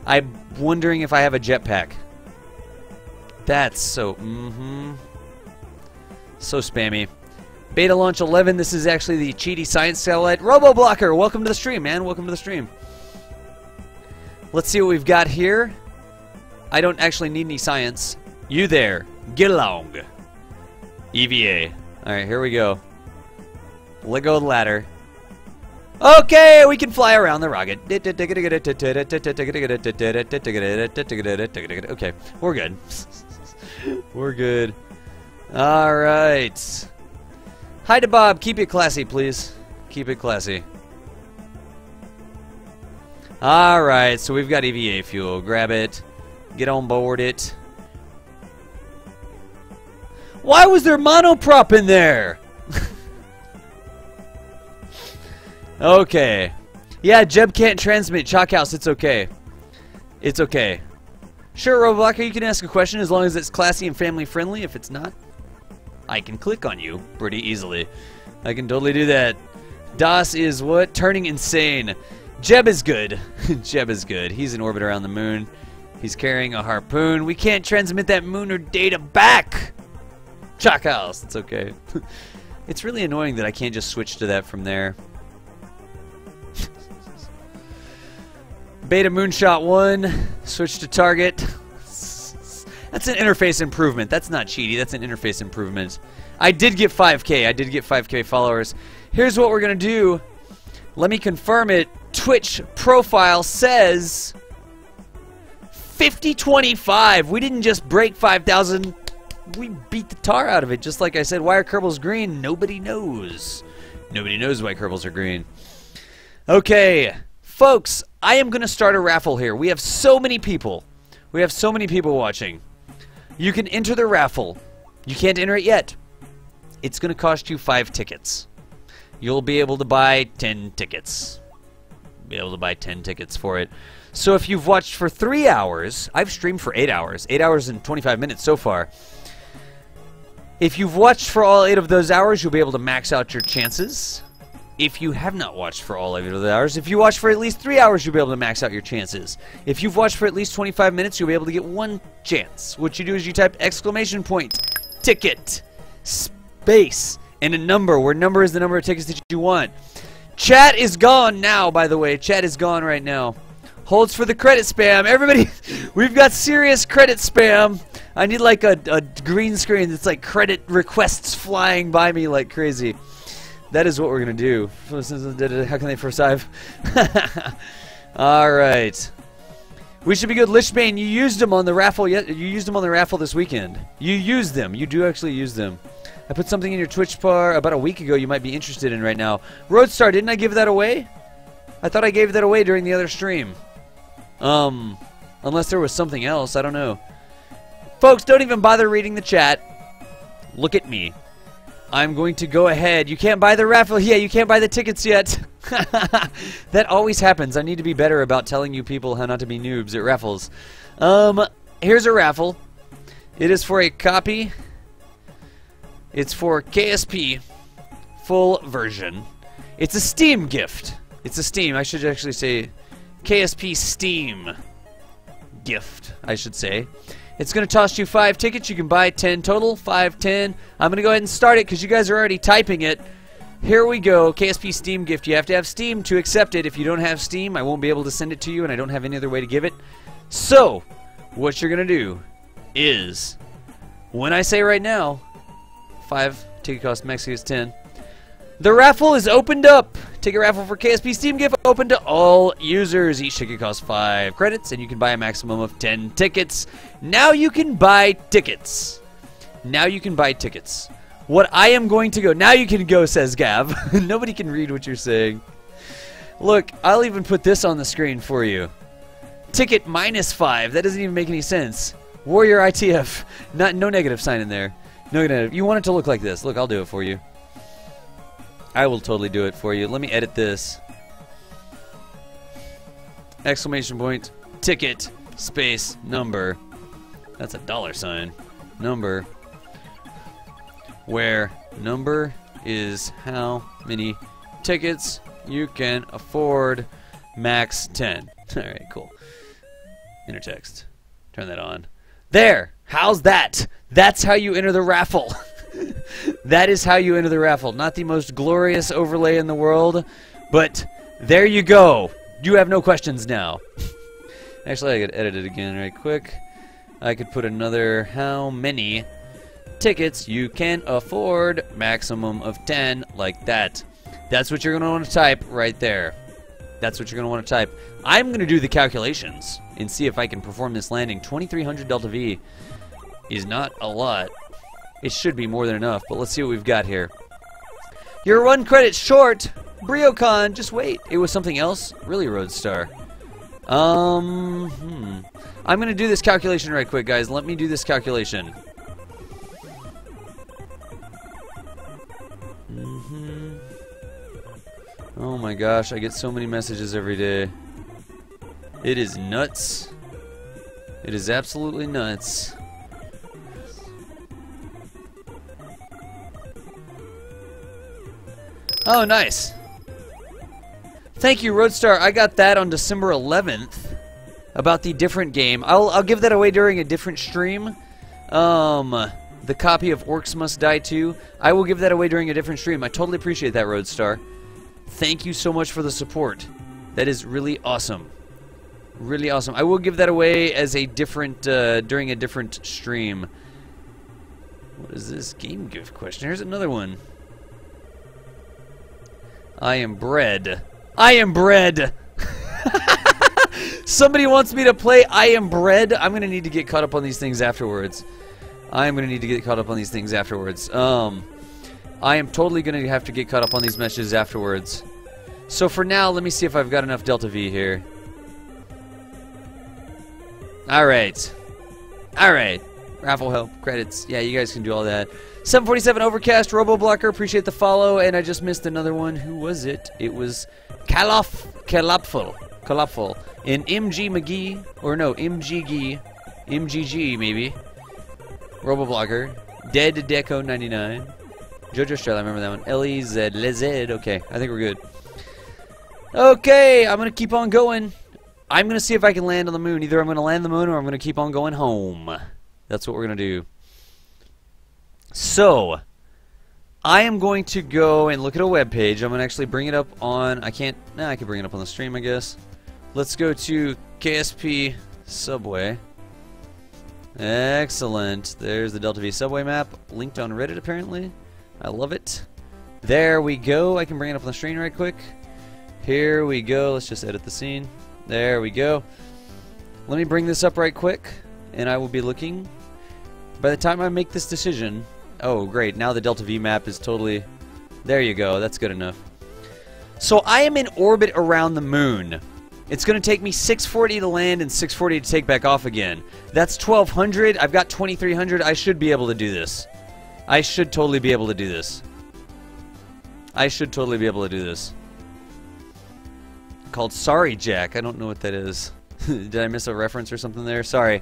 I'm wondering if I have a jetpack. That's so... So spammy. Beta Launch 11, this is actually the Cheaty Science Satellite. RoboBlocker, welcome to the stream, man. Welcome to the stream. Let's see what we've got here. I don't actually need any science. You there. Get along. EVA. Alright, here we go. Let go of the ladder. Okay, we can fly around the rocket. Okay, we're good. We're good. Alright. Hi to Bob. Keep it classy, please. Keep it classy. Alright, so we've got EVA fuel. Grab it. Get on board it. Why was there monoprop in there? Okay. Yeah, Jeb can't transmit. Chalkhouse, it's okay. It's okay. Sure, Roblocker, you can ask a question as long as it's classy and family friendly. If it's not, I can click on you pretty easily. I can totally do that. Das is what? Turning insane. Jeb is good. Jeb is good. He's in orbit around the moon. He's carrying a harpoon. We can't transmit that mooner data back. Chalkhouse, it's okay. It's really annoying that I can't just switch to that from there. Beta Moonshot 1, switch to target. That's an interface improvement. That's not cheaty, that's an interface improvement. I did get 5K. I did get 5K followers. Here's what we're going to do. Let me confirm it. Twitch profile says 5025. We didn't just break 5,000. We beat the tar out of it, just like I said. Why are Kerbals green? Nobody knows. Nobody knows why Kerbals are green. Okay. Folks, I am going to start a raffle here. We have so many people. We have so many people watching. You can enter the raffle. You can't enter it yet. It's going to cost you 5 tickets. You'll be able to buy 10 tickets. Be able to buy 10 tickets for it. So if you've watched for 3 hours, I've streamed for 8 hours. 8 hours and 25 minutes so far. If you've watched for all 8 of those hours, you'll be able to max out your chances. If you have not watched for all 8 of the hours, if you watch for at least 3 hours, you'll be able to max out your chances. If you've watched for at least 25 minutes, you'll be able to get 1 chance. What you do is you type exclamation point, ticket, space, and a number, where number is the number of tickets that you want. Chat is gone now, by the way. Chat is gone right now. Holds for the credit spam. Everybody, we've got serious credit spam. I need like a green screen that's like credit requests flying by me like crazy. That is what we're gonna do. How can they first dive? All right. We should be good. Lishbane, you used them on the raffle. You used them on the raffle this weekend. You used them. You do actually use them. I put something in your Twitch bar about a week ago you might be interested in right now. Roadstar, didn't I give that away? I thought I gave that away during the other stream. Unless there was something else. I don't know. Folks, don't even bother reading the chat. Look at me. I'm going to go ahead. You can't buy the raffle. Yeah, you can't buy the tickets yet. That always happens. I need to be better about telling you people how not to be noobs at raffles. Here's a raffle. It is for a copy. It's for KSP full version. It's a Steam gift. It's a Steam. I should actually say KSP Steam gift, I should say. It's going to cost you 5 tickets. You can buy 10 total. 5, 10. I'm going to go ahead and start it because you guys are already typing it. Here we go. KSP Steam gift. You have to have Steam to accept it. If you don't have Steam, I won't be able to send it to you, and I don't have any other way to give it. So, what you're going to do is, when I say right now, 5 ticket cost, max is 10. The raffle is opened up. Ticket raffle for KSP Steam gift open to all users. Each ticket costs 5 credits, and you can buy a maximum of 10 tickets. Now you can buy tickets. Now you can buy tickets. What I am going to go... Now you can go, says Gav. Nobody can read what you're saying. Look, I'll even put this on the screen for you. Ticket minus 5. That doesn't even make any sense. Warrior ITF. No negative sign in there. No negative. You want it to look like this. Look, I'll do it for you. I will totally do it for you. Let me edit this. Exclamation point, ticket, space, number. That's a $sign. Number. Where number is how many tickets you can afford, max 10. Alright, cool. Intertext. Turn that on. There! How's that? That's how you enter the raffle. That is how you enter the raffle. Not the most glorious overlay in the world, but there you go. You have no questions now. Actually, I could edit it again right quick. I could put another how many tickets you can afford, maximum of 10, like that. That's what you're going to want to type right there. That's what you're going to want to type. I'm going to do the calculations and see if I can perform this landing. 2300 Delta V is not a lot. It should be more than enough, but let's see what we've got here. You're 1 credit short. Briocon, just wait. It was something else? Really, Roadstar? I'm going to do this calculation right quick, guys. Let me do this calculation. Oh my gosh, I get so many messages every day. It is nuts. It is absolutely nuts. Oh, nice. Thank you, Roadstar. I got that on December 11th about the different game. I'll give that away during a different stream. The copy of Orcs Must Die 2. I will give that away during a different stream. I totally appreciate that, Roadstar. Thank you so much for the support. That is really awesome. Really awesome. I will give that away as a different during a different stream. What is this game gift question? Here's another one. I am bread. I am bread. Somebody wants me to play I Am Bread. I'm gonna need to get caught up on these things afterwards. I am gonna need to get caught up on these things afterwards. I am totally gonna have to get caught up on these messages afterwards. So for now, let me see if I've got enough Delta V here. Alright. Alright. Raffle help, credits. Yeah, you guys can do all that. 747 Overcast, RoboBlocker, appreciate the follow, and I just missed another one. Who was it? It was Kalopful. And MG McGee, or no, MGG, maybe. RoboBlocker, Dead Deco 99, Jojo Strel, I remember that one. LEZ, okay, I think we're good. Okay, I'm gonna keep on going. I'm gonna see if I can land on the moon. Either I'm gonna land the moon or I'm gonna keep on going home. That's what we're gonna do. So, I am going to go and look at a web page. I'm gonna actually bring it up on. I can bring it up on the stream, I guess. Let's go to KSP Subway. Excellent. There's the Delta V subway map, linked on Reddit apparently. I love it. There we go. I can bring it up on the screen right quick. Here we go. Let's just edit the scene. There we go. Let me bring this up right quick, and I will be looking. By the time I make this decision, oh great, now the Delta V map is totally, there you go, that's good enough. So I am in orbit around the moon. It's going to take me 640 to land and 640 to take back off again. That's 1200. I've got 2300. I should be able to do this. I should totally be able to do this. I should totally be able to do this. Called Sorry Jack. I don't know what that is. Did I miss a reference or something there? Sorry.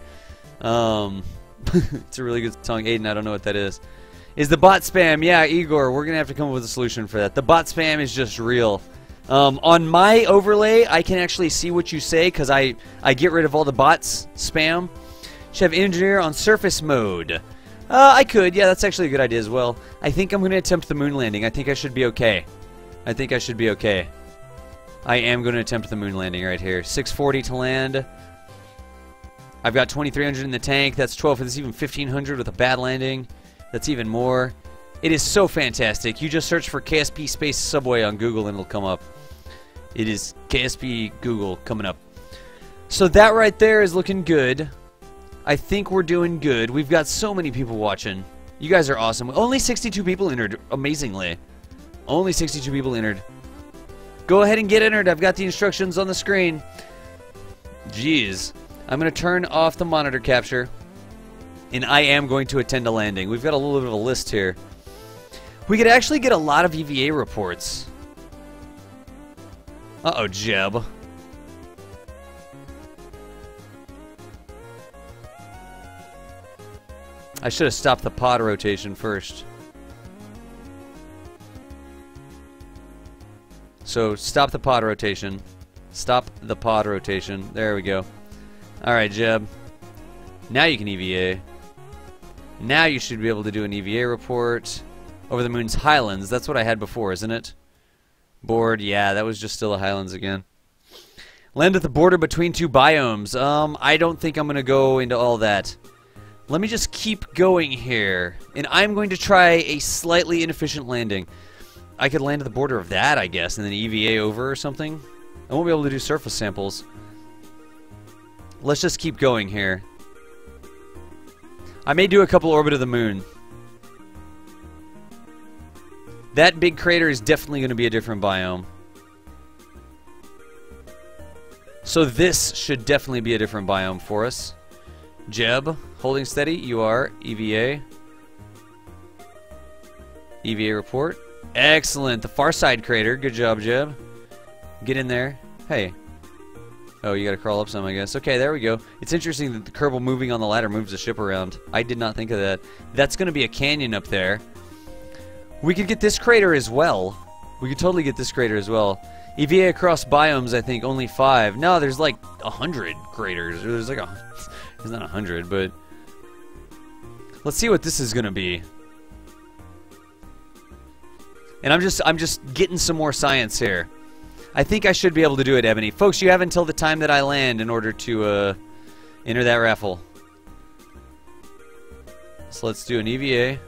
It's a really good song. Aiden, I don't know what that is. Is the bot spam? Yeah, Igor, we're going to have to come up with a solution for that. The bot spam is just real. On my overlay, I can actually see what you say because I get rid of all the bots spam. Should have engineer on surface mode. I could. Yeah, that's actually a good idea as well. I think I'm going to attempt the moon landing. I think I should be okay. I think I should be okay. I am going to attempt the moon landing right here. 640 to land. I've got 2300 in the tank. That's 12. That's even 1500 with a bad landing. That's even more. It is so fantastic. You just search for KSP Space Subway on Google and it'll come up. It is KSP Google coming up. So that right there is looking good. I think we're doing good. We've got so many people watching. You guys are awesome. Only 62 people entered, amazingly. Only 62 people entered. Go ahead and get entered. I've got the instructions on the screen. Jeez. I'm going to turn off the monitor capture. And I am going to attend a landing. We've got a little bit of a list here. We could actually get a lot of EVA reports. Uh-oh, Jeb. I should have stopped the pod rotation first. So, stop the pod rotation. Stop the pod rotation. There we go. Alright, Jeb. Now you can EVA. Now you should be able to do an EVA report over the moon's highlands. That's what I had before, isn't it? Board, yeah, that was just still the highlands again. Land at the border between two biomes. I don't think I'm going to go into all that. Let me just keep going here. And I'm going to try a slightly inefficient landing. I could land at the border of that, I guess, and then EVA over or something. I won't be able to do surface samples. Let's just keep going here. I may do a couple orbit of the moon. That big crater is definitely going to be a different biome. So this should definitely be a different biome for us. Jeb, holding steady. You are. EVA. EVA report. Excellent. The far side crater. Good job, Jeb. Get in there. Hey. Oh, you gotta crawl up some, I guess. Okay, there we go. It's interesting that the Kerbal moving on the ladder moves the ship around. I did not think of that. That's gonna be a canyon up there. We could get this crater as well. We could totally get this crater as well. EVA across biomes, I think, only 5. No, there's like 100 craters. There's like there's not 100, but let's see what this is gonna be. And I'm just getting some more science here. I think I should be able to do it, Ebony. Folks, you have until the time that I land in order to enter that raffle. So let's do an EVA.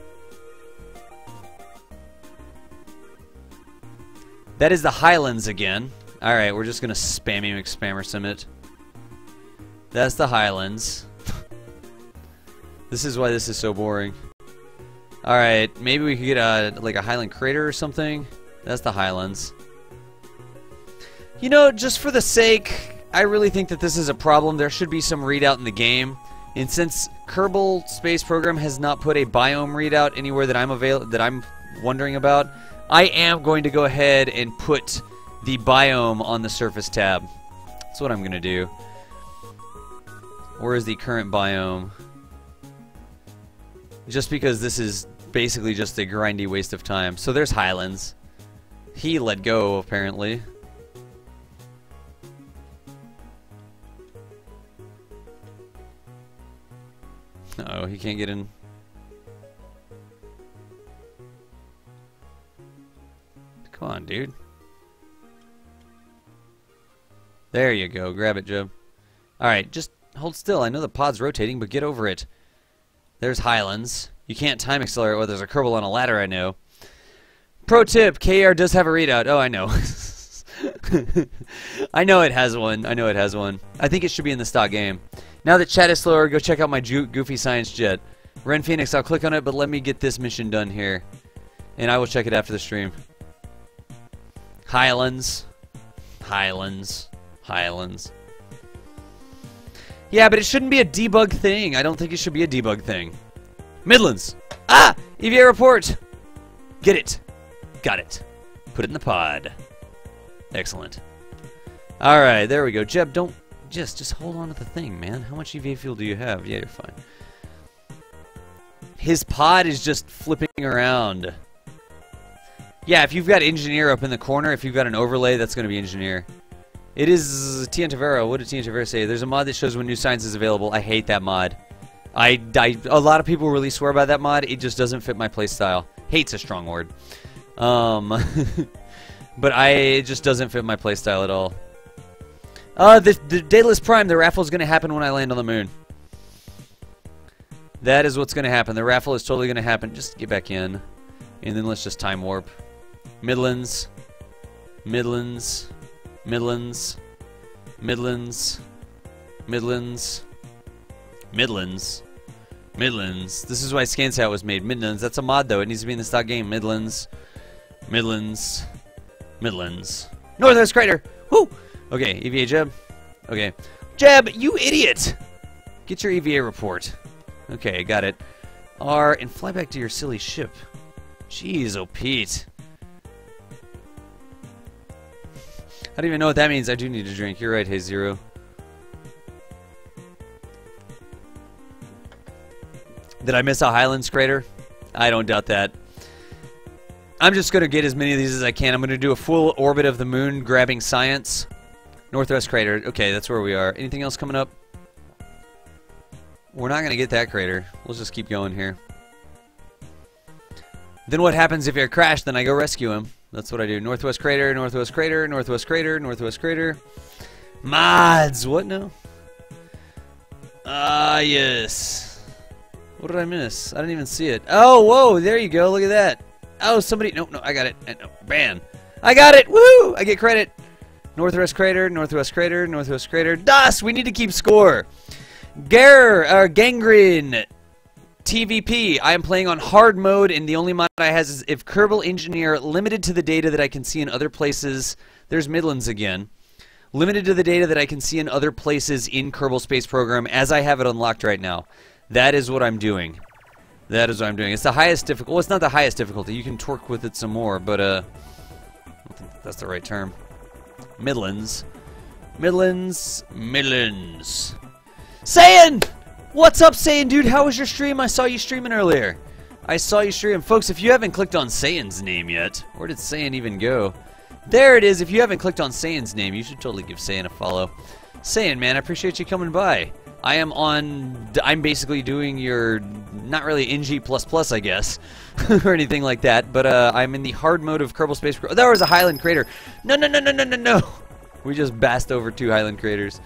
That is the Highlands again. Alright, we're just going to spammy McSpammer sim it. That's the Highlands. This is why this is so boring. Alright, maybe we could get like a Highland crater or something. That's the Highlands. You know, just for the sake, I really think that this is a problem. There should be some readout in the game. And since Kerbal Space Program has not put a biome readout anywhere that I'm wondering about, I am going to go ahead and put the biome on the surface tab. That's what I'm going to do. Where is the current biome? Just because this is basically just a grindy waste of time. So there's Highlands. He let go, apparently. Uh-oh, he can't get in. Come on, dude. There you go. Grab it, Jeb. Alright, just hold still. I know the pod's rotating, but get over it. There's Highlands. You can't time accelerate. Well, there's a Kerbal on a ladder, I know. Pro tip, KR does have a readout. Oh, I know. I know it has one. I know it has one. I think it should be in the stock game. Now that chat is slower, go check out my Goofy Science Jet. Ren Phoenix, I'll click on it, but let me get this mission done here. And I will check it after the stream. Highlands. Highlands. Highlands. Yeah, but it shouldn't be a debug thing. I don't think it should be a debug thing. Midlands. Ah! EVA report. Get it. Got it. Put it in the pod. Excellent. Alright, there we go. Jeb, don't... Just hold on to the thing, man. How much EVA fuel do you have? Yeah, you're fine. His pod is just flipping around. Yeah, if you've got Engineer up in the corner, if you've got an overlay, that's going to be Engineer. It is Tiantavera. What did Tiantavera say? There's a mod that shows when new science is available. I hate that mod. A lot of people really swear by that mod. It just doesn't fit my playstyle. Hate's a strong word. But it just doesn't fit my playstyle at all. The Daedalus Prime, the raffle is going to happen when I land on the moon. That is what's going to happen. The raffle is totally going to happen. Just get back in. And then let's just time warp. Midlands. Midlands. Midlands. Midlands. Midlands. Midlands. Midlands. This is why ScanSat was made. Midlands. That's a mod, though. It needs to be in the stock game. Midlands. Midlands. Midlands. Northwest Crater! Woo! Okay, EVA Jeb. Okay. Jeb, you idiot! Get your EVA report. Okay, got it. R, and fly back to your silly ship. Jeez, oh Pete. I don't even know what that means. I do need a drink. You're right, Hey Zero. Did I miss a Highlands crater? I don't doubt that. I'm just going to get as many of these as I can. I'm going to do a full orbit of the moon, grabbing science. Northwest crater. Okay, that's where we are. Anything else coming up? We're not going to get that crater. We'll just keep going here. Then what happens if you crash? Then I go rescue him. That's what I do. Northwest crater, northwest crater, northwest crater, northwest crater. Mods! What now? Ah, yes. What did I miss? I didn't even see it. Oh, whoa, there you go. Look at that. Oh, somebody... No, I got it. Man. I got it! Woo! I get credit. Northwest crater, northwest crater, northwest crater. DOS! We need to keep score. Gangrene. TVP. I am playing on hard mode, and the only mod I has is if Kerbal Engineer limited to the data that I can see in other places. There's Midlands again. Limited to the data that I can see in other places in Kerbal Space Program as I have it unlocked right now. That is what I'm doing. That is what I'm doing. It's the highest difficulty. Well, it's not the highest difficulty. You can torque with it some more, but I don't think that's the right term. Midlands. Midlands. Midlands. Saiyan! What's up, Saiyan, dude? How was your stream? I saw you streaming earlier. I saw you stream. Folks, if you haven't clicked on Saiyan's name yet, where did Saiyan even go? There it is. If you haven't clicked on Saiyan's name, you should totally give Saiyan a follow. Saiyan, man, I appreciate you coming by. I'm basically doing your, not really NG++, I guess, or anything like that, but I'm in the hard mode of Kerbal Space Program. There was a Highland Crater. No. We just bassed over 2 Highland Craters.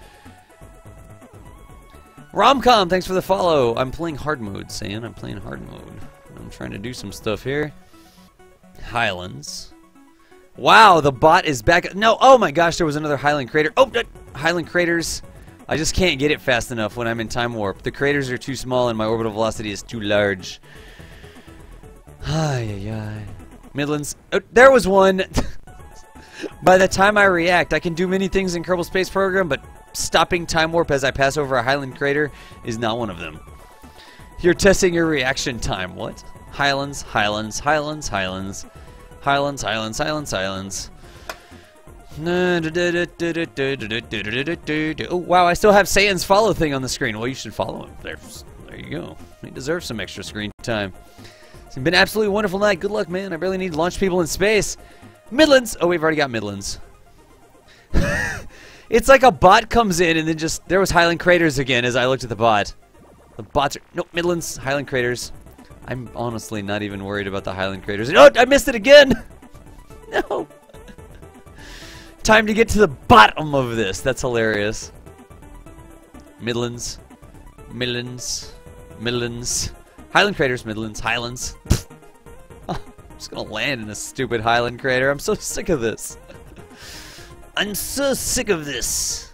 Romcom, thanks for the follow. I'm playing hard mode, Saiyan. I'm playing hard mode. I'm trying to do some stuff here. Highlands. Wow, the bot is back. No, oh my gosh, there was another Highland Crater. Oh, Highland Craters. I just can't get it fast enough when I'm in time warp. The craters are too small and my orbital velocity is too large. Ay. Midlands. Oh, there was one. By the time I react, I can do many things in Kerbal Space Program, but stopping time warp as I pass over a Highland Crater is not one of them. You're testing your reaction time. What? Highlands. Oh, wow, I still have Saiyan's follow thing on the screen. Well, you should follow him. There you go. He deserves some extra screen time. It's been an absolutely wonderful night. Good luck, man. I really need to launch people in space. Midlands. Oh, we've already got Midlands. It's like a bot comes in and then just... There was Highland Craters again as I looked at the bot. The bots are... Nope, Midlands, Highland Craters. I'm honestly not even worried about the Highland Craters. Oh, I missed it again! No! Time to get to the bottom of this. That's hilarious. Midlands. Highland Craters, Midlands, Highlands. I'm just gonna land in a stupid Highland Crater. I'm so sick of this. I'm so sick of this.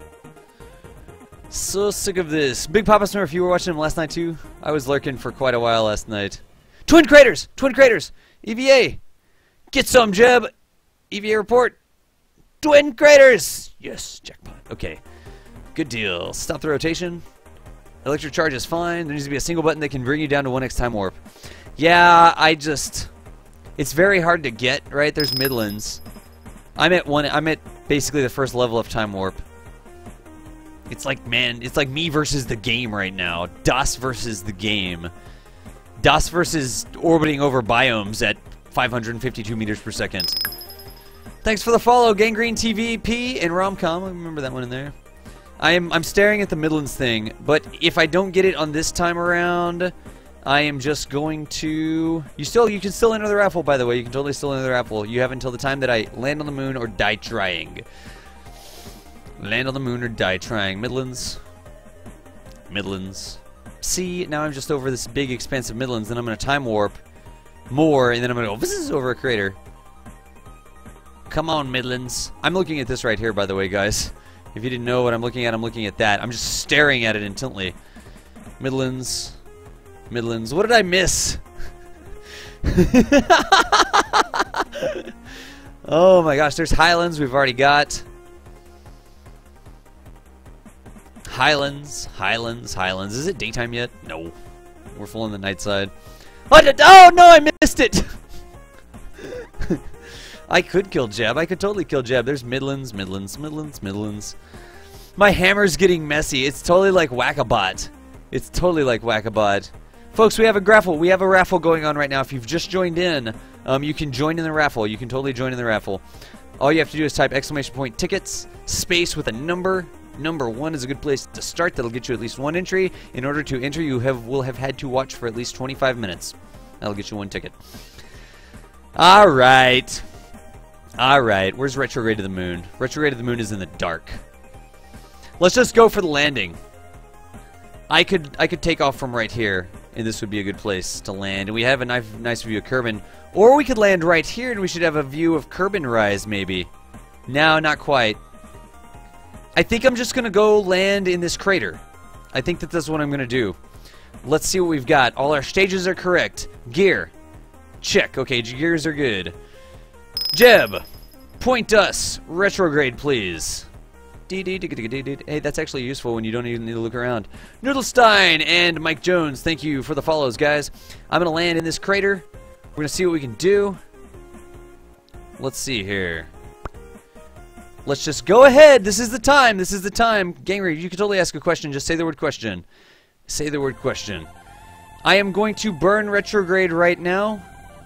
So sick of this. Big Papa Smurf, you were watching him last night too? I was lurking for quite a while last night. Twin craters! Twin craters! EVA! Get some, Jeb! EVA report! Twin craters! Yes, jackpot. Okay. Good deal. Stop the rotation. Electric charge is fine. There needs to be a single button that can bring you down to 1x time warp. Yeah, it's very hard to get, right? There's Midlands. I'm at basically the first level of time warp. It's like, man, it's like me versus the game right now. DOS versus the game. DOS versus orbiting over biomes at 552 meters per second. Thanks for the follow, Gangrene TVP and Romcom. I remember that one in there. I'm staring at the Midlands thing, but if I don't get it on this time around, I am just going to... You can still enter the raffle, by the way. You can totally still enter the raffle. You have until the time that I land on the moon or die trying. Land on the moon or die trying. Midlands. See, now I'm just over this big, expansive Midlands, then I'm going to time warp more, and then I'm going to go, this is over a crater. Come on, Midlands. I'm looking at this right here, by the way, guys. If you didn't know what I'm looking at that. I'm just staring at it intently. Midlands. What did I miss? Oh my gosh, there's Highlands we've already got. Highlands. Is it daytime yet? No. We're full on the night side. Oh no, I missed it! I could kill Jeb. I could totally kill Jeb. There's Midlands. My hammer's getting messy. It's totally like Whack-A-Bot. Folks, we have a raffle. We have a raffle going on right now. If you've just joined in, you can join in the raffle. All you have to do is type !tickets, space with a number, number 1 is a good place to start. That'll get you at least 1 entry. In order to enter, you will have had to watch for at least 25 minutes. That'll get you 1 ticket. Alright. Alright, where's retrograde to the moon? Retrograde to the moon is in the dark. Let's just go for the landing. I could take off from right here, and this would be a good place to land. And we have a nice view of Kerbin. Or we could land right here, and we should have a view of Kerbin Rise, maybe. No, not quite. I think I'm just going to go land in this crater. I think that that's what I'm going to do. Let's see what we've got. All our stages are correct. Gear. Check. Okay, gears are good. Jeb, point us. Retrograde, please. Hey, that's actually useful when you don't even need to look around. Noodlestein and Mike Jones, thank you for the follows, guys. I'm going to land in this crater. We're going to see what we can do. Let's see here. Let's just go ahead. This is the time. This is the time. Ganger, you can totally ask a question. Just say the word question. Say the word question. I am going to burn retrograde right now.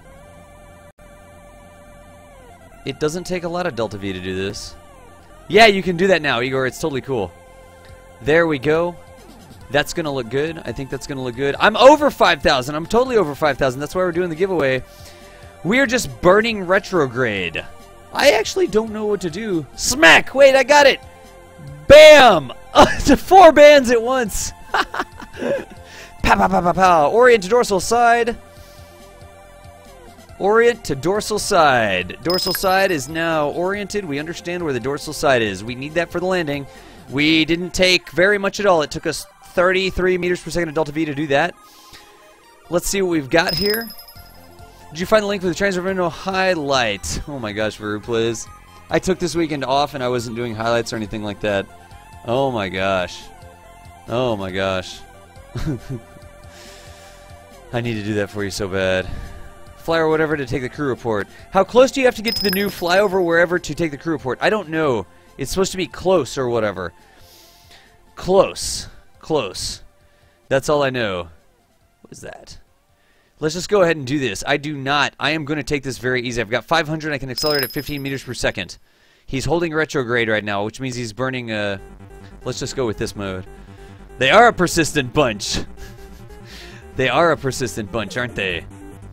It doesn't take a lot of Delta V to do this. Yeah, you can do that now, Igor. It's totally cool. There we go. That's going to look good. I think that's going to look good. I'm over 5,000. I'm totally over 5,000. That's why we're doing the giveaway. We're just burning retrograde. I actually don't know what to do. Smack! Wait, I got it! Bam! To 4 bands at once! Pow, pow, pow, pow, pow. Orient to dorsal side. Orient to dorsal side. Dorsal side is now oriented. We understand where the dorsal side is. We need that for the landing. We didn't take very much at all. It took us 33 meters per second of Delta V to do that. Let's see what we've got here. Did you find the link for the Transfervinto highlight? Oh my gosh, Veru, please. I took this weekend off and I wasn't doing highlights or anything like that. Oh my gosh. Oh my gosh. I need to do that for you so bad. Flyover whatever to take the crew report. How close do you have to get to the new flyover wherever to take the crew report? I don't know. It's supposed to be close or whatever. Close. Close. That's all I know. What is that? Let's just go ahead and do this. I am going to take this very easy. I've got 500. I can accelerate at 15 meters per second. He's holding retrograde right now, which means he's burning let's just go with this mode. They are a persistent bunch. They are a persistent bunch, aren't they?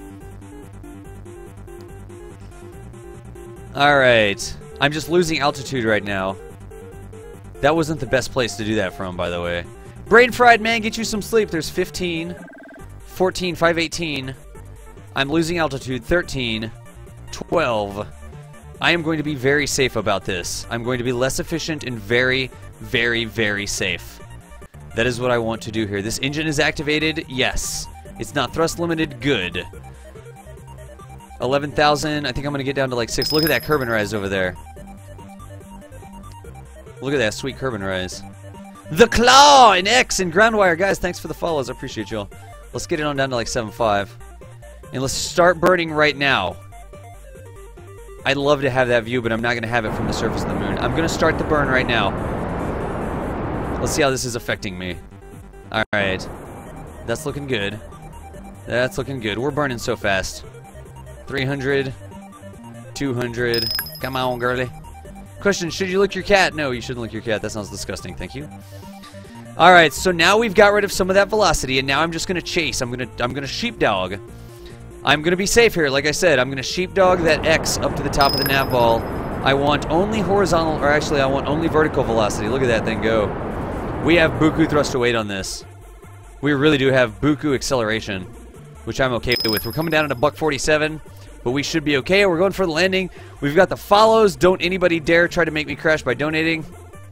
Alright. I'm just losing altitude right now. That wasn't the best place to do that from, by the way. Brain fried man, get you some sleep. There's 15. 14, 518. I'm losing altitude. 13. 12. I am going to be very safe about this. I'm going to be less efficient and very, very, very safe. That is what I want to do here. This engine is activated. Yes. It's not thrust limited. Good. 11,000. I think I'm going to get down to like 6. Look at that Kerbin Rise over there. Look at that sweet Kerbin Rise. The Claw and X and Groundwire. Guys, thanks for the follows. I appreciate y'all. Let's get it on down to like 7.5. And let's start burning right now. I'd love to have that view, but I'm not going to have it from the surface of the moon. I'm going to start the burn right now. Let's see how this is affecting me. Alright. That's looking good. That's looking good. We're burning so fast. 300. 200. Come on, girly. Question, should you lick your cat? No, you shouldn't lick your cat. That sounds disgusting. Thank you. Alright, so now we've got rid of some of that velocity, and now I'm just gonna chase. I'm gonna sheepdog. I'm gonna be safe here, like I said. I'm gonna sheepdog that X up to the top of the nav ball. I want only horizontal, or actually I want only vertical velocity. Look at that thing go. We have buku thrust to weight on this. We really do have buku acceleration, which I'm okay with. We're coming down at a $147, but we should be okay. We're going for the landing. We've got the follows. Don't anybody dare try to make me crash by donating.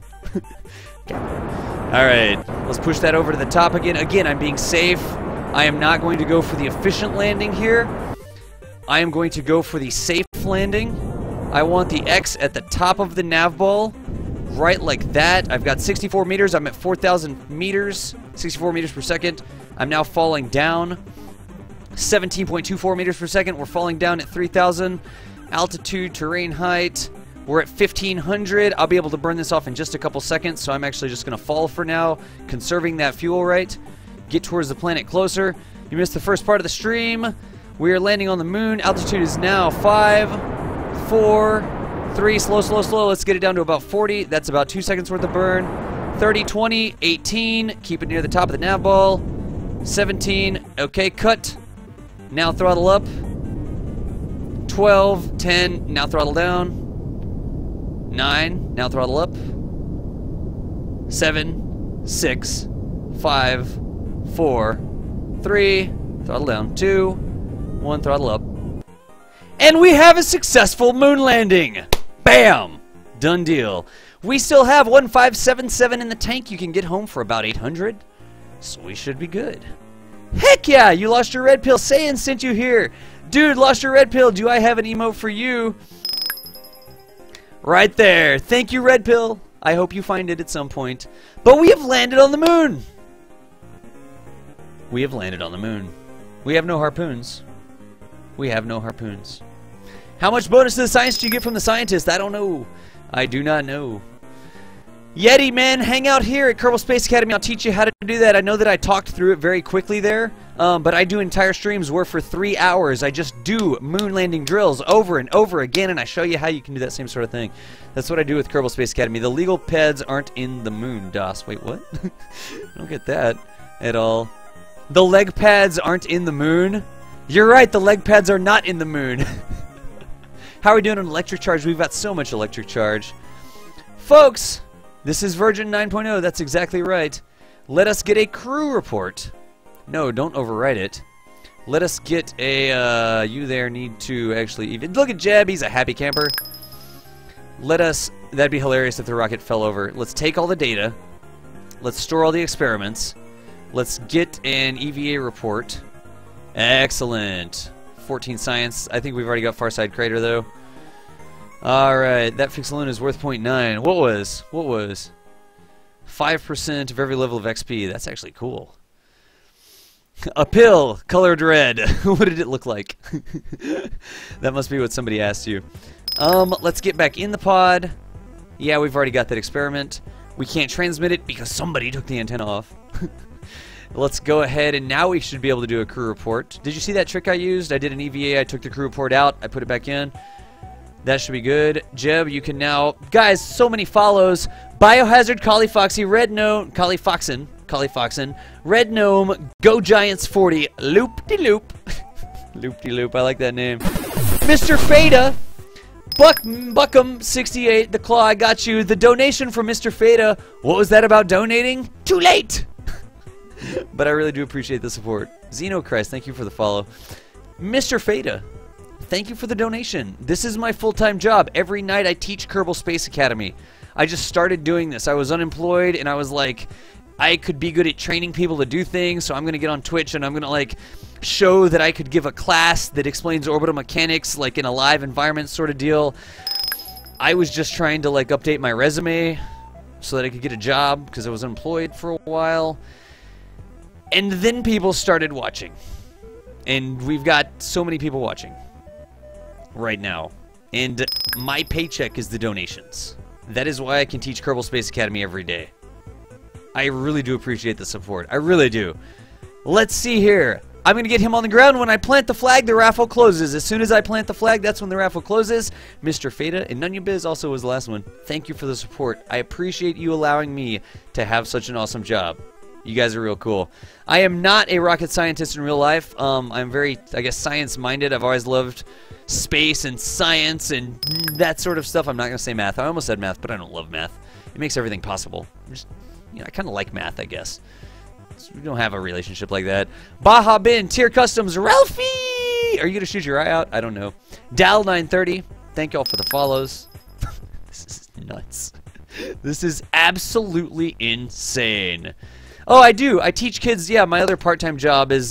Alright, let's push that over to the top again. Again, I'm being safe. I am not going to go for the efficient landing here. I am going to go for the safe landing. I want the X at the top of the nav ball, right like that. I've got 64 meters. I'm at 4,000 meters, 64 meters per second. I'm now falling down. 17.24 meters per second. We're falling down at 3,000. Altitude, terrain height. We're at 1,500. I'll be able to burn this off in just a couple seconds, so I'm actually just going to fall for now, conserving that fuel right. Get towards the planet closer. You missed the first part of the stream. We are landing on the moon. Altitude is now 5, 4, 3. Slow, slow, slow. Let's get it down to about 40. That's about 2 seconds worth of burn. 30, 20, 18. Keep it near the top of the nav ball. 17. Okay, cut. Now throttle up. 12, 10. Now throttle down. 9. Now throttle up. 7, 6, 5, 4, 3. Throttle down. 2, 1. Throttle up. And we have a successful moon landing. Bam! Done deal. We still have 1577 in the tank. You can get home for about 800. So we should be good. Heck yeah! You lost your red pill. Saiyan sent you here. Dude, lost your red pill. Do I have an emote for you? Right there. Thank you, red pill. I hope you find it at some point. But we have landed on the moon. We have landed on the moon. We have no harpoons. We have no harpoons. How much bonus to the science do you get from the scientist? I don't know. I do not know. Yeti, man, hang out here at Kerbal Space Academy. I'll teach you how to do that. I know that I talked through it very quickly there, but I do entire streams where for 3 hours I just do moon landing drills over and over again, and I show you how you can do that same sort of thing. That's what I do with Kerbal Space Academy. The legal pads aren't in the moon, DOS. Wait, what? I don't get that at all. The leg pads aren't in the moon? You're right, the leg pads are not in the moon. How are we doing on electric charge? We've got so much electric charge. Folks, this is version 9.0. That's exactly right. Let us get a crew report. No, don't overwrite it. Let us get a, you there need to actually even... Look at Jeb, he's a happy camper. Let us... That'd be hilarious if the rocket fell over. Let's take all the data. Let's store all the experiments. Let's get an EVA report. Excellent. 14 science. I think we've already got Farside Crater, though. Alright, that fixed balloon is worth 0.9. What was? 5% of every level of XP. That's actually cool. A pill, colored red. What did it look like? That must be what somebody asked you. Let's get back in the pod. Yeah, we've already got that experiment. We can't transmit it because somebody took the antenna off. Let's go ahead, and now we should be able to do a crew report. Did you see that trick I used? I did an EVA, I took the crew report out, I put it back in. That should be good. Jeb, you can now... Guys, so many follows. Biohazard, Collie Red Gnome, Collie Foxen, Red Gnome, Go Giants 40, Loop-de-Loop. Loop-de-Loop, I like that name. Mr. Feta, Buckham 68, The Claw, I got you. The donation from Mr. Feta. What was that about donating? Too late! But I really do appreciate the support. Xenochrist, thank you for the follow. Mr. Feta, thank you for the donation. This is my full-time job. Every night I teach Kerbal Space Academy. I just started doing this. I was unemployed, and I was like, I could be good at training people to do things, so I'm going to get on Twitch, and I'm going to, like, show that I could give a class that explains orbital mechanics, like, in a live environment sort of deal. I was just trying to, like, update my resume so that I could get a job, because I was unemployed for a while. And then people started watching. And we've got so many people watching right now. And my paycheck is the donations. That is why I can teach Kerbal Space Academy every day. I really do appreciate the support. I really do. Let's see here. I'm going to get him on the ground. When I plant the flag, the raffle closes. As soon as I plant the flag, that's when the raffle closes. Mr. Feta and Nunya Biz also was the last one. Thank you for the support. I appreciate you allowing me to have such an awesome job. You guys are real cool. I am not a rocket scientist in real life. I'm very, I guess, science-minded. I've always loved space and science and that sort of stuff. I'm not going to say math. I almost said math, but I don't love math. It makes everything possible. Just, you know, I kind of like math, I guess. We don't have a relationship like that. Baja Bin, Tier Customs, Ralphie! Are you going to shoot your eye out? I don't know. Dal930, thank y'all for the follows. This is nuts. This is absolutely insane. Oh, I do. I teach kids. Yeah, my other part-time job is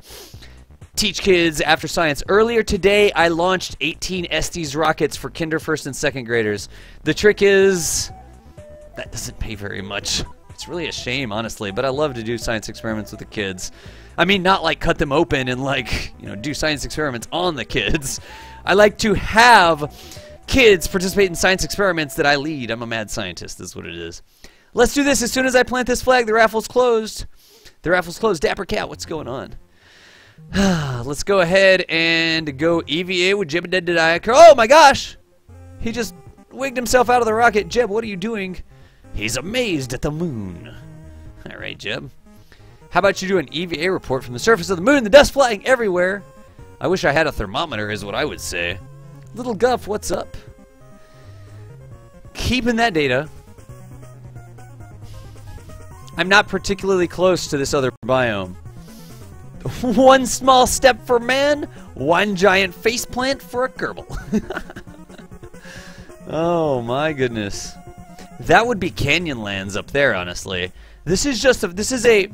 teach kids after science. Earlier today, I launched 18 Estes rockets for kinder, first, and second graders. The trick is that doesn't pay very much. It's really a shame, honestly, but I love to do science experiments with the kids. I mean, not like cut them open and like, you know, do science experiments on the kids. I like to have kids participate in science experiments that I lead. I'm a mad scientist, is what it is. Let's do this. As soon as I plant this flag, the raffle's closed. The raffle's closed. Dapper Cat, what's going on? Let's go ahead and go EVA with Jebediah. Oh my gosh! He just wigged himself out of the rocket. Jeb, what are you doing? He's amazed at the moon. All right, Jeb. How about you do an EVA report from the surface of the moon? The dust flying everywhere. I wish I had a thermometer, is what I would say. Little Guff, what's up? Keeping that data. I'm not particularly close to this other biome. One small step for man, one giant faceplant for a Kerbal. Oh my goodness. That would be Canyonlands up there, honestly. This is just this is a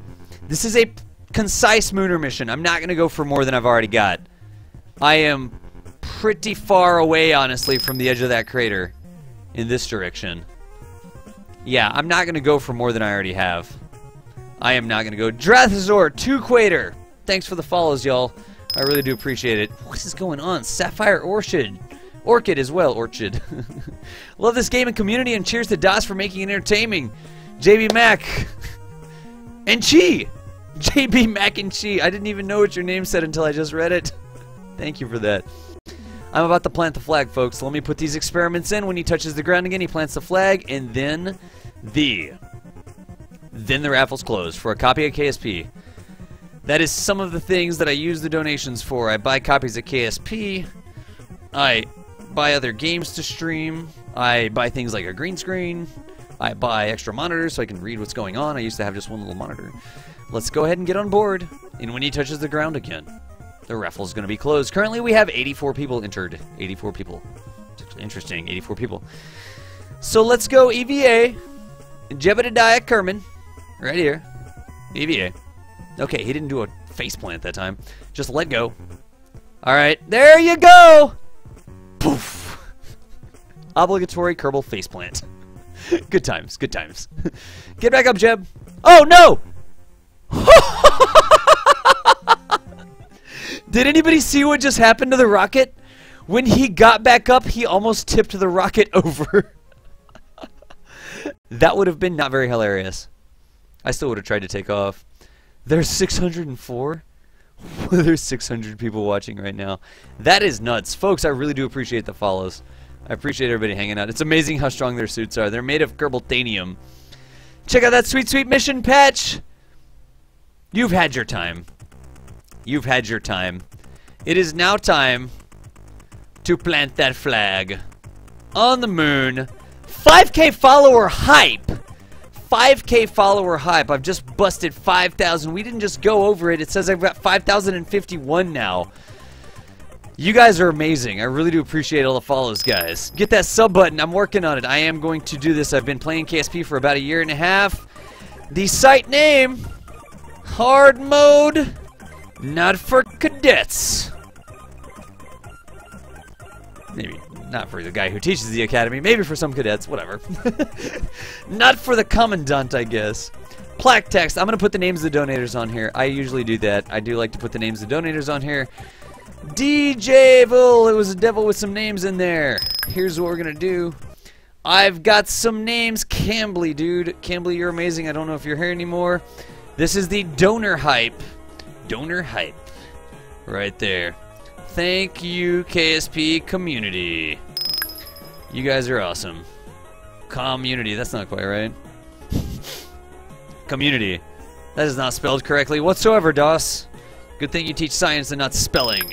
concise Mooner mission. I'm not going to go for more than I've already got. I am pretty far away, honestly, from the edge of that crater in this direction. Yeah, I'm not going to go for more than I already have. I am not going to go. Drathazor, 2 Quater. Thanks for the follows, y'all. I really do appreciate it. What is going on? Sapphire Orchid. Orchid as well, Orchid. Love this game and community, and cheers to DOS for making it entertaining. JB Mac. And Chi. JB Mac and Chi. I didn't even know what your name said until I just read it. Thank you for that. I'm about to plant the flag, folks. Let me put these experiments in. When he touches the ground again, he plants the flag, and then the raffle's closed for a copy of KSP. That is some of the things that I use the donations for. I buy copies of KSP. I buy other games to stream. I buy things like a green screen. I buy extra monitors so I can read what's going on. I used to have just one little monitor. Let's go ahead and get on board. And when he touches the ground again, the raffle's going to be closed. Currently, we have 84 people entered. 84 people. It's actually interesting. 84 people. So let's go EVA. Jebediah Kerman. Right here. EVA. Okay, he didn't do a faceplant that time. Just let go. Alright, there you go! Poof! Obligatory Kerbal faceplant. Good times, good times. Get back up, Jeb. Oh, no! Did anybody see what just happened to the rocket? When he got back up, he almost tipped the rocket over. That would have been not very hilarious. I still would have tried to take off. There's 604? There's 600 people watching right now. That is nuts. Folks, I really do appreciate the follows. I appreciate everybody hanging out. It's amazing how strong their suits are. They're made of Kerbaltanium. Check out that sweet, sweet mission patch. You've had your time. You've had your time. It is now time to plant that flag on the moon. 5K follower hype. 5K follower hype. I've just busted 5,000. We didn't just go over it. It says I've got 5,051 now. You guys are amazing. I really do appreciate all the follows, guys. Get that sub button. I'm working on it. I am going to do this. I've been playing KSP for about a year and a half. The site name, hard mode, not for cadets. Maybe not for the guy who teaches the academy. Maybe for some cadets. Whatever. Not for the commandant, I guess. Plaque text. I'm going to put the names of the donators on here. I usually do that. I do like to put the names of the donators on here. DJville. It was a devil with some names in there. Here's what we're going to do. I've got some names. Cambly, dude. Cambly, you're amazing. I don't know if you're here anymore. This is the donor hype. Donor hype. Right there. Thank you, KSP community. You guys are awesome. Community. That's not quite right. Community. That is not spelled correctly whatsoever, DOS. Good thing you teach science and not spelling.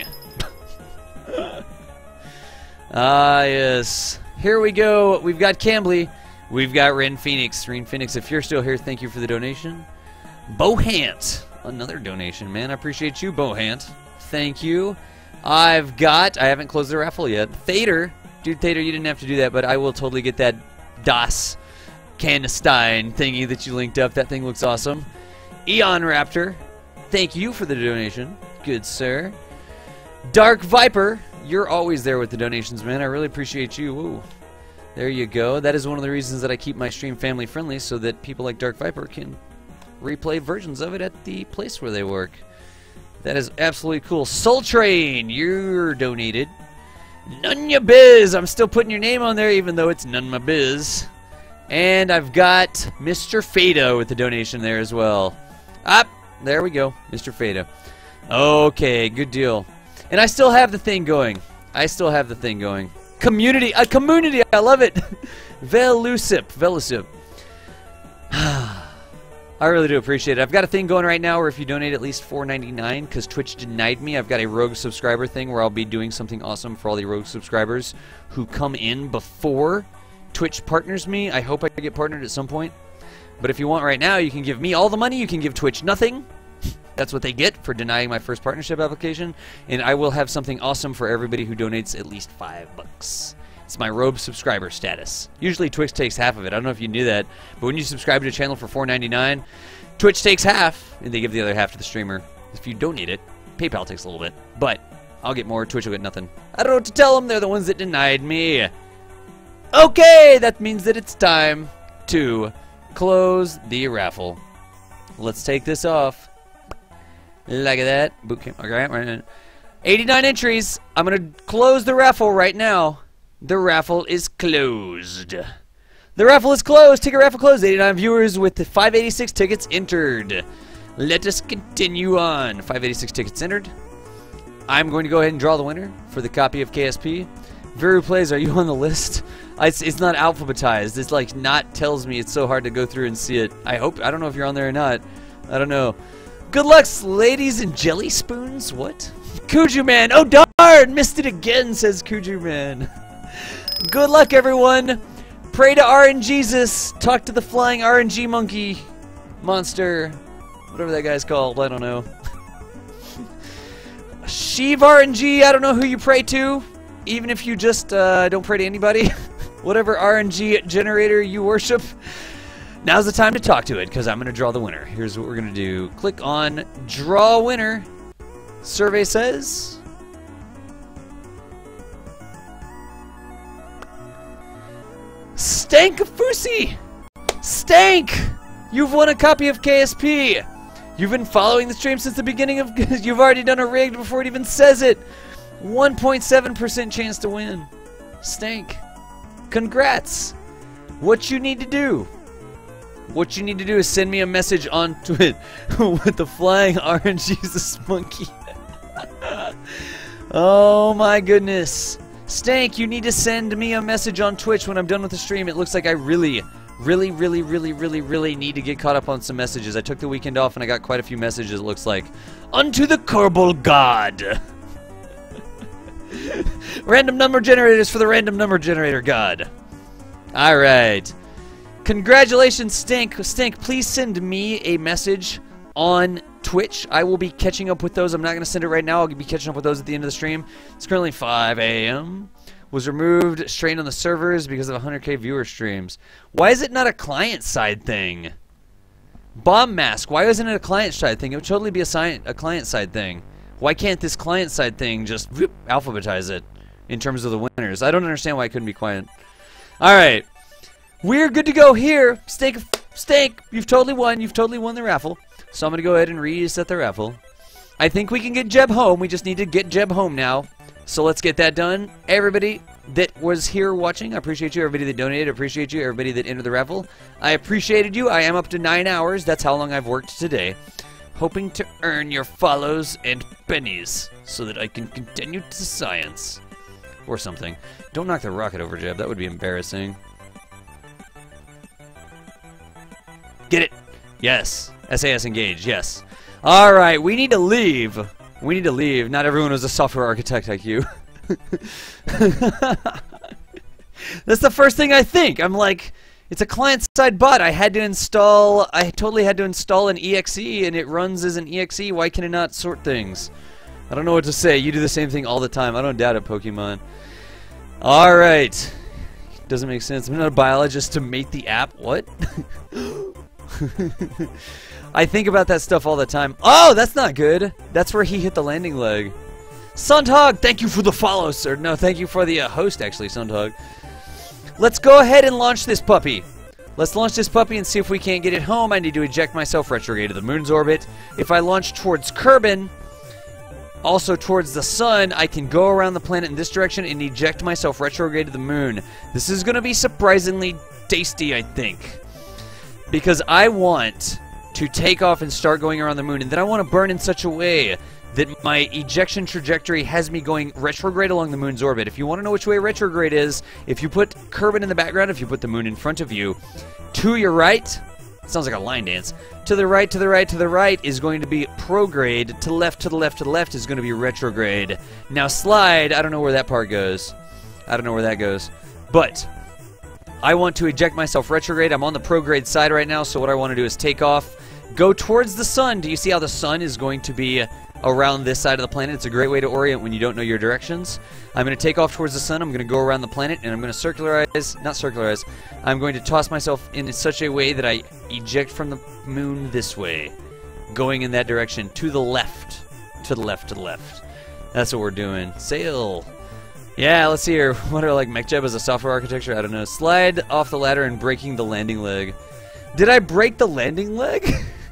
Ah, yes. Here we go. We've got Cambly. We've got Ren Phoenix. Ren Phoenix, if you're still here, thank you for the donation. Bohant. Another donation, man. I appreciate you, Bohant. Thank you. I haven't closed the raffle yet. Thader. Dude, Thader, you didn't have to do that, but I will totally get that DOS Canistine thingy that you linked up. That thing looks awesome. Eon Raptor. Thank you for the donation. Good, sir. Dark Viper. You're always there with the donations, man. I really appreciate you. Ooh. There you go. That is one of the reasons that I keep my stream family friendly, so that people like Dark Viper can replay versions of it at the place where they work. That is absolutely cool. Soul Train, you're donated. None ya biz. I'm still putting your name on there, even though it's none my biz. And I've got Mr. Fada with the donation there as well. There we go, Mr. Fada. Okay, good deal. And I still have the thing going. I still have the thing going. Community, community. I love it. Velusip. I really do appreciate it. I've got a thing going right now where if you donate at least $4.99, because Twitch denied me, I've got a rogue subscriber thing where I'll be doing something awesome for all the rogue subscribers who come in before Twitch partners me. I hope I get partnered at some point. But if you want right now, you can give me all the money. You can give Twitch nothing. That's what they get for denying my first partnership application. And I will have something awesome for everybody who donates at least $5. It's my rogue subscriber status. Usually Twitch takes half of it. I don't know if you knew that. But when you subscribe to a channel for $4.99, Twitch takes half, and they give the other half to the streamer. If you donate it, PayPal takes a little bit. But I'll get more. Twitch will get nothing. I don't know what to tell them. They're the ones that denied me. Okay, that means that it's time to close the raffle. Let's take this off. Like that. Boot camp. Okay, 89 entries. I'm going to close the raffle right now. The raffle is closed. The raffle is closed. Ticket raffle closed. 89 viewers with the 586 tickets entered. Let us continue on. 586 tickets entered. I'm going to go ahead and draw the winner for the copy of KSP. Viru Plays, are you on the list? It's not alphabetized. It's like not tells me. It's so hard to go through and see it. I don't know if you're on there or not. I don't know. Good luck, ladies and jelly spoons. What? Kuju Man. Oh darn! Missed it again, says Kuju Man. Good luck, everyone. Pray to RNGesus. Talk to the flying RNG monkey monster. Whatever that guy's called. I don't know. Sheev RNG. I don't know who you pray to. Even if you just don't pray to anybody. Whatever RNG generator you worship. Now's the time to talk to it, because I'm going to draw the winner. Here's what we're going to do. Click on Draw Winner. Survey says... Stankafusi! Stank! You've won a copy of KSP! You've been following the stream since the beginning of... You've already done a rigged before it even says it! 1.7% chance to win. Stank. Congrats! What you need to do... What you need to do is send me a message on Twitter with the flying RNGesus monkey. Oh my goodness. Stank, you need to send me a message on Twitch when I'm done with the stream. It looks like I really need to get caught up on some messages. I took the weekend off and I got quite a few messages, it looks like. Unto the Kerbal God. Random number generators for the random number generator god. Alright. Congratulations, Stink. Stink, please send me a message on Twitch. I will be catching up with those. I'm not going to send it right now. I'll be catching up with those at the end of the stream. It's currently 5 a.m. Was removed, strained on the servers because of 100k viewer streams. Why is it not a client-side thing? Bomb Mask, why isn't it a client-side thing? It would totally be a client-side thing. Why can't this client-side thing just alphabetize it in terms of the winners? I don't understand why it couldn't be quiet. Alright. We're good to go here. Stank, you've totally won. You've totally won the raffle. So I'm going to go ahead and reset the raffle. I think we can get Jeb home. We just need to get Jeb home now. So let's get that done. Everybody that was here watching, I appreciate you. Everybody that donated, I appreciate you. Everybody that entered the raffle, I appreciated you. I am up to 9 hours. That's how long I've worked today. Hoping to earn your follows and pennies so that I can continue to science. Or something. Don't knock the rocket over, Jeb. That would be embarrassing. Get it? Yes. SAS engage. Yes. Alright, we need to leave. We need to leave. Not everyone is a software architect like you. That's the first thing I think. I'm like, it's a client-side bot. I totally had to install an exe, and it runs as an exe. Why can it not sort things? I don't know what to say. You do the same thing all the time. I don't doubt it, Pokemon. Alright. Doesn't make sense. I'm not a biologist to mate the app. What? I think about that stuff all the time. Oh, that's not good. That's where he hit the landing leg. Sundhog, thank you for the follow, sir. No, thank you for the host, actually, Sundhog. Let's go ahead and launch this puppy. Let's launch this puppy and see if we can't get it home. I need to eject myself retrograde to the moon's orbit. If I launch towards Kerbin, also towards the sun, I can go around the planet in this direction and eject myself retrograde to the moon. This is going to be surprisingly tasty, I think. Because I want to take off and start going around the moon. And then I want to burn in such a way that my ejection trajectory has me going retrograde along the moon's orbit. If you want to know which way retrograde is, if you put Kerbin in the background, if you put the moon in front of you, to your right, sounds like a line dance, to the right, to the right, to the right is going to be prograde, to the left, to the left, to the left is going to be retrograde. Now slide, I don't know where that part goes. I don't know where that goes. But I want to eject myself retrograde. I'm on the prograde side right now, so what I want to do is take off, go towards the sun. Do you see how the sun is going to be around this side of the planet? It's a great way to orient when you don't know your directions. I'm going to take off towards the sun. I'm going to go around the planet, and I'm going to circularize, not circularize, I'm going to toss myself in such a way that I eject from the moon this way, going in that direction, to the left, to the left, to the left. That's what we're doing. Sail. Yeah, let's see here. What are like MechJeb as a software architecture? I don't know. Slide off the ladder and breaking the landing leg. Did I break the landing leg?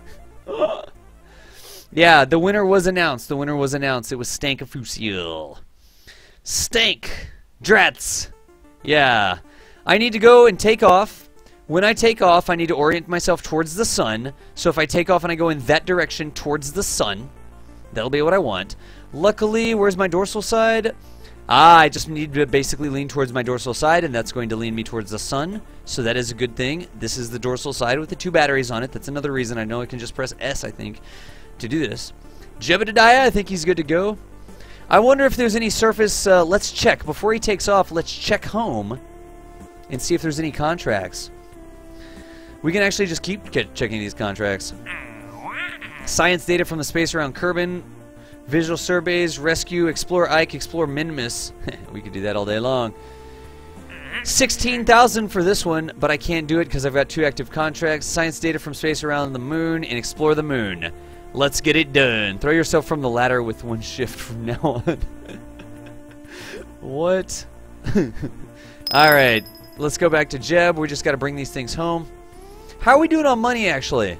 Yeah, the winner was announced. The winner was announced. It was Stankafusiel. Stank! Drats! Yeah. I need to go and take off. When I take off, I need to orient myself towards the sun. So if I take off and I go in that direction towards the sun, that'll be what I want. Luckily, where's my dorsal side? I just need to basically lean towards my dorsal side, and that's going to lean me towards the sun. So that is a good thing. This is the dorsal side with the 2 batteries on it. That's another reason I know I can just press S, I think, to do this. Jebediah, I think he's good to go. I wonder if there's any surface. Let's check. Before he takes off, let's check home and see if there's any contracts. We can actually just keep checking these contracts. Science data from the space around Kerbin. Visual surveys, rescue, explore Ike, explore Minimus. We could do that all day long. 16,000 for this one, but I can't do it because I've got 2 active contracts. Science data from space around the moon and explore the moon. Let's get it done. Throw yourself from the ladder with 1 shift from now on. What? Alright, let's go back to Jeb. We just got to bring these things home. How are we doing on money, actually?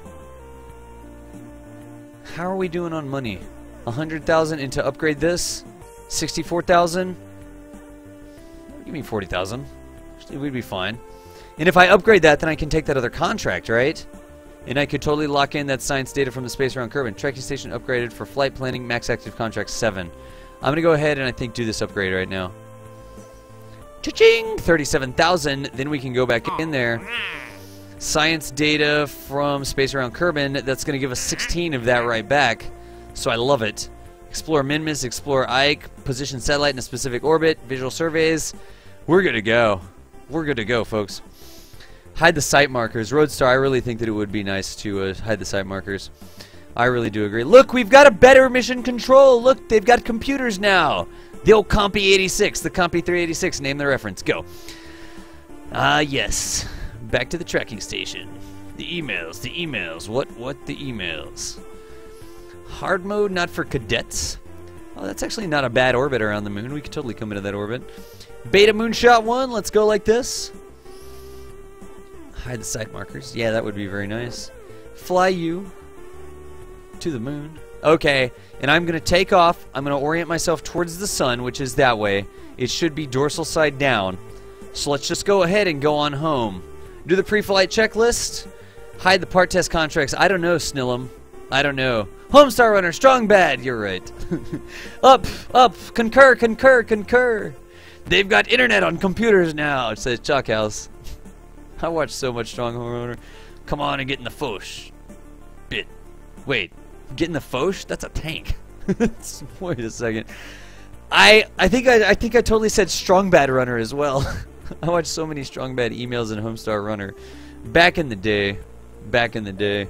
How are we doing on money? 100,000 and to upgrade this. 64,000. Give me 40,000. We'd be fine. And if I upgrade that, then I can take that other contract, right? And I could totally lock in that science data from the space around Kerbin. Tracking station upgraded for flight planning, max active contract 7. I'm going to go ahead and I think do this upgrade right now. Cha-ching! 37,000. Then we can go back in there. Science data from space around Kerbin. That's going to give us 16 of that right back. So I love it. Explore Minmus, explore Ike, position satellite in a specific orbit, visual surveys. We're good to go. We're good to go, folks. Hide the site markers. Roadstar, I really think that it would be nice to hide the site markers. I really do agree. Look, we've got a better mission control. Look, they've got computers now. The old Compy 86, the Compy 386, name the reference. Go. Ah, yes. Back to the tracking station. The emails, the emails. What the emails? Hard mode, not for cadets. Oh, that's actually not a bad orbit around the moon. We could totally come into that orbit. Beta Moonshot 1, let's go like this. Hide the site markers. Yeah, that would be very nice. Fly you to the moon. Okay, and I'm going to take off. I'm going to orient myself towards the sun, which is that way. It should be dorsal side down. So let's just go ahead and go on home. Do the pre-flight checklist. Hide the part test contracts. I don't know, Snillum. I don't know. Homestar Runner, strong bad. You're right. Up, up, concur, concur, concur. They've got internet on computers now. It says Chalkhouse. I watch so much Strong Runner. Come on and get in the Foch. Bit. Wait, get in the Foch? That's a tank. Wait a second. I think I totally said Strong Bad Runner as well. I watched so many Strong Bad emails in Homestar Runner. Back in the day. Back in the day.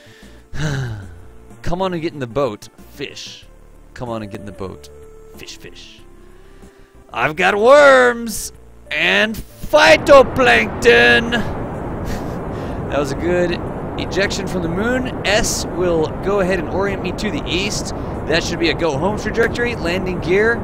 Come on and get in the boat. Fish. Come on and get in the boat. Fish, fish. I've got worms and phytoplankton. That was a good ejection from the moon. S will go ahead and orient me to the east. That should be a go home trajectory. Landing gear.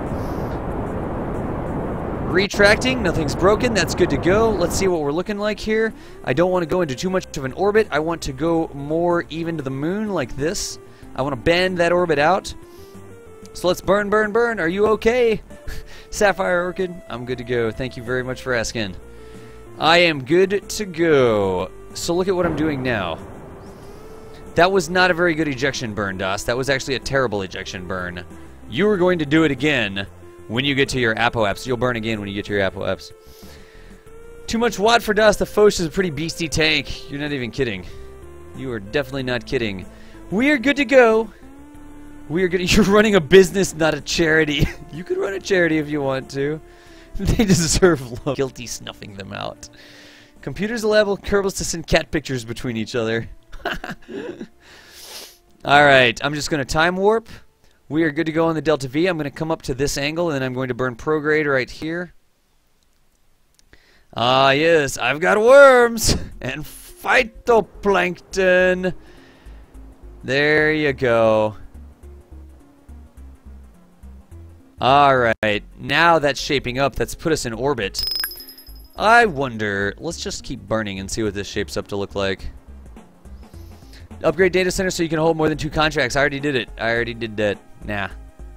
Retracting. Nothing's broken. That's good to go. Let's see what we're looking like here. I don't want to go into too much of an orbit. I want to go more even to the moon like this. I want to bend that orbit out. So let's burn, burn, burn. Are you okay? Sapphire Orchid, I'm good to go. Thank you very much for asking. I am good to go. So look at what I'm doing now. That was not a very good ejection burn, Das. That was actually a terrible ejection burn. You are going to do it again when you get to your apoaps. You'll burn again when you get to your apoaps. Too much watt for Das. The Foch is a pretty beastie tank. You're not even kidding. You are definitely not kidding. We are good to go. We are good. You're running a business, not a charity. You could run a charity if you want to. They deserve love. Guilty snuffing them out. Computers allow Kerbals to send cat pictures between each other. Alright, I'm just going to time warp. We are good to go on the Delta V. I'm going to come up to this angle, and then I'm going to burn Prograde right here. Ah, yes, I've got worms and phytoplankton. There you go. Alright, now that's shaping up. That's put us in orbit. I wonder, let's just keep burning and see what this shapes up to look like. Upgrade data center so you can hold more than 2 contracts. I already did it. I already did that. Nah.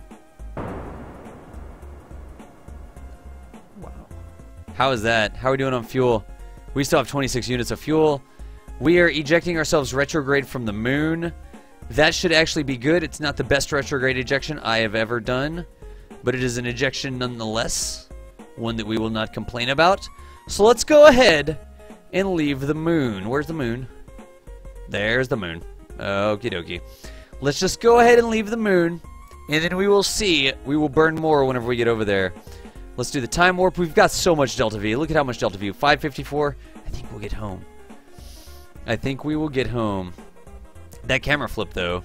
Wow. How is that? How are we doing on fuel? We still have 26 units of fuel. We are ejecting ourselves retrograde from the moon. That should actually be good. It's not the best retrograde ejection I have ever done, but it is an ejection nonetheless. One that we will not complain about. So let's go ahead and leave the moon. Where's the moon? There's the moon. Okie dokie. Let's just go ahead and leave the moon, and then we will see. We will burn more whenever we get over there. Let's do the time warp. We've got so much Delta V. Look at how much Delta V. 554. I think we'll get home. I think we will get home. That camera flip, though.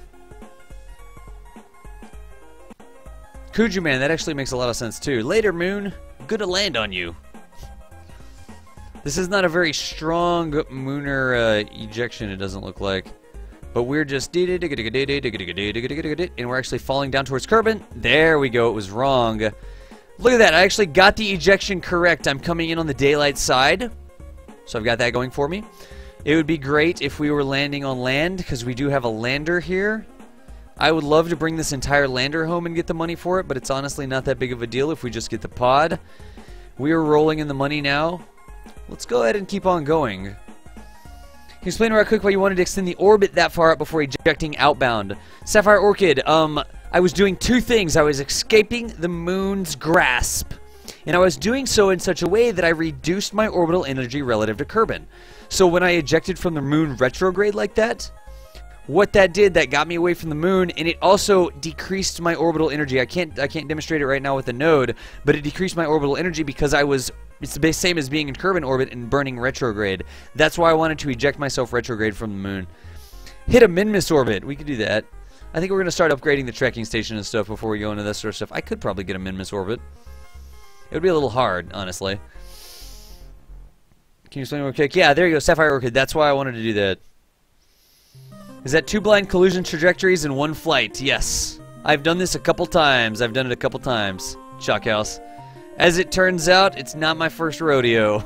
Kuju Man, that actually makes a lot of sense, too. Later, moon. Good to land on you. This is not a very strong mooner ejection, it doesn't look like. But we're just... And we're actually falling down towards Kerbin. There we go, it was wrong. Look at that, I actually got the ejection correct. I'm coming in on the daylight side. So I've got that going for me. It would be great if we were landing on land, because we do have a lander here. I would love to bring this entire lander home and get the money for it, but it's honestly not that big of a deal if we just get the pod. We are rolling in the money now. Let's go ahead and keep on going. Can you explain real quick why you wanted to extend the orbit that far up before ejecting outbound? Sapphire Orchid, I was doing 2 things. I was escaping the moon's grasp, and I was doing so in such a way that I reduced my orbital energy relative to Kerbin. So when I ejected from the moon retrograde like that, what that did, that got me away from the moon, and it also decreased my orbital energy. I can't demonstrate it right now with the node, but it decreased my orbital energy because I was... It's the same as being in Kerbin orbit and burning retrograde. That's why I wanted to eject myself retrograde from the moon. Hit a Minmus orbit. We could do that. I think we're going to start upgrading the trekking station and stuff before we go into that sort of stuff. I could probably get a Minmus orbit. It would be a little hard, honestly. Can you explain real quick? Yeah, there you go, Sapphire Orchid. That's why I wanted to do that. Is that 2 blind collision trajectories in 1 flight? Yes. I've done this a couple times. I've done it a couple times. Chalkhouse. As it turns out, it's not my first rodeo.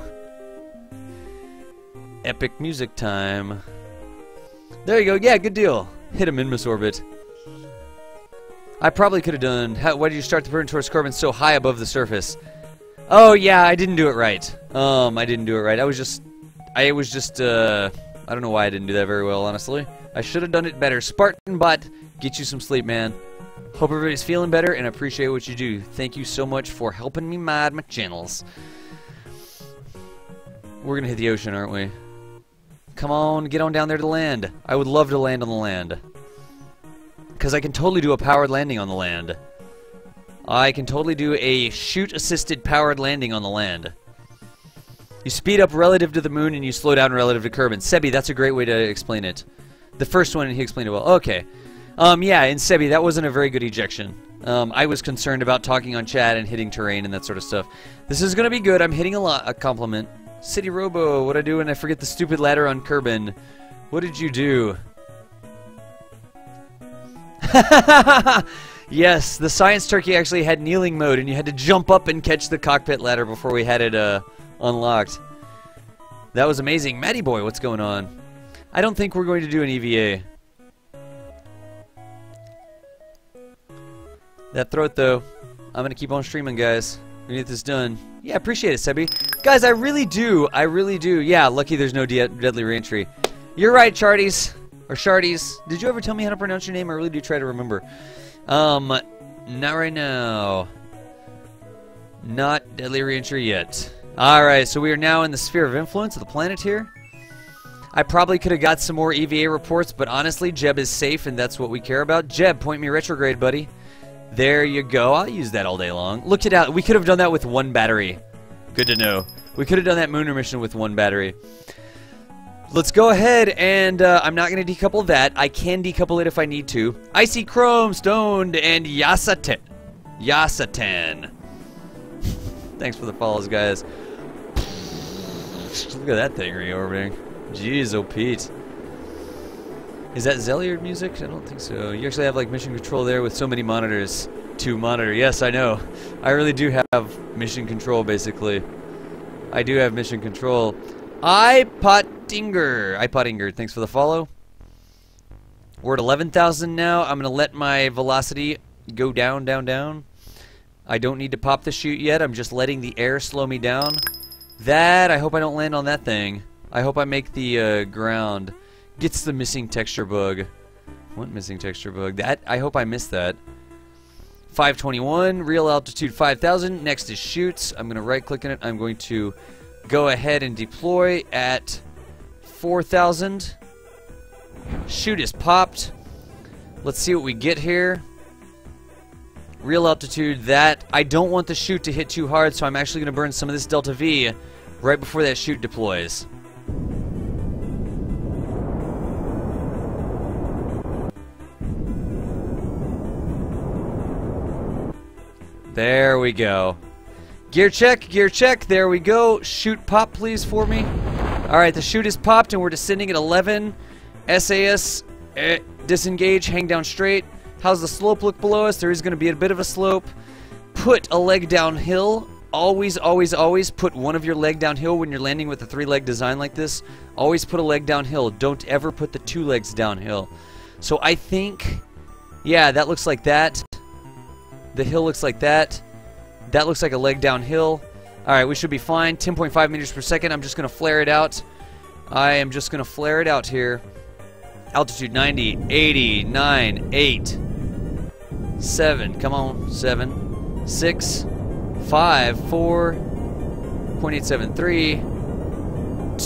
Epic music time. There you go. Yeah, good deal. Hit a Minmus orbit. I probably could have done... Why did you start the burn towards Kerbin so high above the surface? Oh, yeah, I didn't do it right. I didn't do it right. I was just... I don't know why I didn't do that very well, honestly. I should have done it better. Spartan Bot, get you some sleep, man. Hope everybody's feeling better and appreciate what you do. Thank you so much for helping me mod my channels. We're gonna hit the ocean, aren't we? Come on, get on down there to land. I would love to land on the land. Because I can totally do a powered landing on the land. I can totally do a chute-assisted powered landing on the land. You speed up relative to the moon and you slow down relative to Kerbin. Sebi, that's a great way to explain it. The first one, he explained it well. Okay. Yeah, in Sebi, that wasn't a very good ejection. I was concerned about talking on chat and hitting terrain and that sort of stuff. This is going to be good. I'm hitting a compliment. City Robo, what'd I do when I forget the stupid ladder on Kerbin? What did you do? Yes, the Science Turkey actually had kneeling mode, and you had to jump up and catch the cockpit ladder before we had it unlocked. That was amazing. Matty Boy, what's going on? I don't think we're going to do an EVA. That throat, though. I'm going to keep on streaming, guys. We're going to get this done. Yeah, appreciate it, Sebi. Guys, I really do. I really do. Yeah, lucky there's no deadly reentry. You're right, Charties. Or Shardies. Did you ever tell me how to pronounce your name? I really do try to remember. Not right now. Not deadly reentry yet. Alright, so we are now in the sphere of influence of the planet here. I probably could have got some more EVA reports, but honestly, Jeb is safe, and that's what we care about. Jeb, point me retrograde, buddy. There you go. I'll use that all day long. Look at that. We could have done that with one battery. Good to know. We could have done that Mooner mission with one battery. Let's go ahead, and I'm not going to decouple that. I can decouple it if I need to. Icy Chrome, Stoned, and Yasatan. Thanks for the follows, guys. Look at that thing reorbiting. Jeez, oh Pete. Is that Zeliard music? I don't think so. You actually have like mission control there with so many monitors to monitor. Yes, I know. I really do have mission control, basically. I do have mission control. iPottinger, thanks for the follow. We're at 11,000 now. I'm going to let my velocity go down, down, down. I don't need to pop the chute yet. I'm just letting the air slow me down. I hope I don't land on that thing. I hope I make the ground. Gets the missing texture bug. What missing texture bug? I hope I missed that. 521, real altitude 5,000. Next is chutes. I'm going to right click on it. I'm going to go ahead and deploy at 4,000. Chute is popped. Let's see what we get here. Real altitude, I don't want the chute to hit too hard, so I'm actually going to burn some of this Delta V right before that chute deploys. There we go. Gear check, there we go. Chute pop, please, for me. Alright, the chute is popped, and we're descending at 11. SAS, disengage, hang down straight. How's the slope look below us? There is going to be a bit of a slope. Put a leg downhill. Always, always, always put one of your leg downhill when you're landing with a 3-leg design like this. Always put a leg downhill. Don't ever put the 2 legs downhill. So I think, yeah, that looks like that. The hill looks like that. That looks like a leg downhill. Alright, we should be fine. 10.5 meters per second. I'm just going to flare it out. I am just going to flare it out here. Altitude 90, 80, 9, 8, 7, come on, 7, 6, 5, 4, 0.873,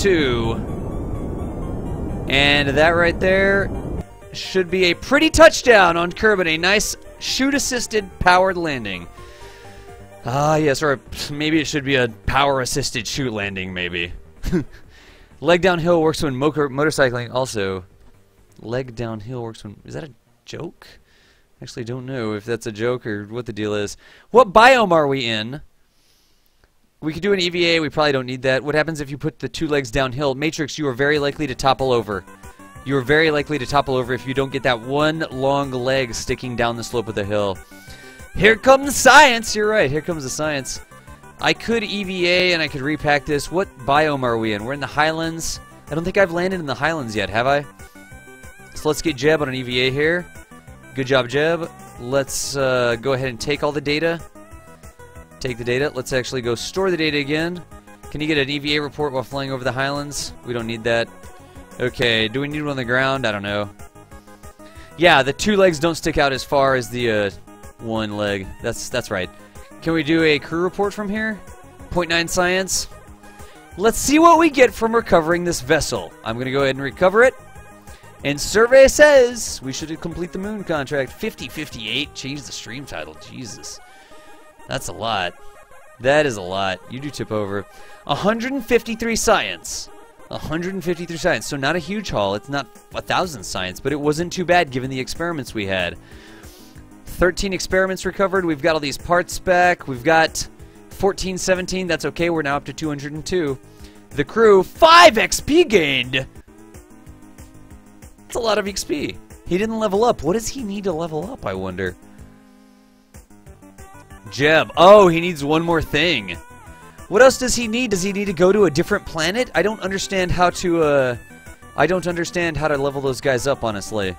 2, and that right there should be a pretty touchdown on Kerbin. A nice chute-assisted powered landing. Ah, yes, or maybe it should be a power-assisted chute landing, maybe. Leg downhill works when motorcycling also. Leg downhill works when... Is that a joke? Actually, don't know if that's a joke or what the deal is. What biome are we in? We could do an EVA. We probably don't need that. What happens if you put the 2 legs downhill? Matrix, you are very likely to topple over. You are very likely to topple over if you don't get that one long leg sticking down the slope of the hill. Here comes the science! You're right. Here comes the science. I could EVA and I could repack this. What biome are we in? We're in the Highlands. I don't think I've landed in the Highlands yet, have I? So let's get Jeb on an EVA here. Good job, Jeb. Let's go ahead and take all the data. Take the data. Let's actually go store the data again. Can you get an EVA report while flying over the Highlands? We don't need that. Okay, do we need one on the ground? I don't know. Yeah, the 2 legs don't stick out as far as the 1 leg. That's right. Can we do a crew report from here? 0.9 science. Let's see what we get from recovering this vessel. I'm going to go ahead and recover it. And survey says we should complete the moon contract. 5058. Change the stream title. Jesus. That's a lot. That is a lot. You do tip over. 153 science. 153 science. So not a huge haul. It's not 1,000 science, but it wasn't too bad given the experiments we had. 13 experiments recovered. We've got all these parts back. We've got 14, 17. That's okay. We're now up to 202. The crew, 5 XP gained. That's a lot of XP. He didn't level up. What does he need to level up, I wonder? Jeb. Oh, he needs one more thing. What else does he need? Does he need to go to a different planet? I don't understand how to, I don't understand how to level those guys up, honestly.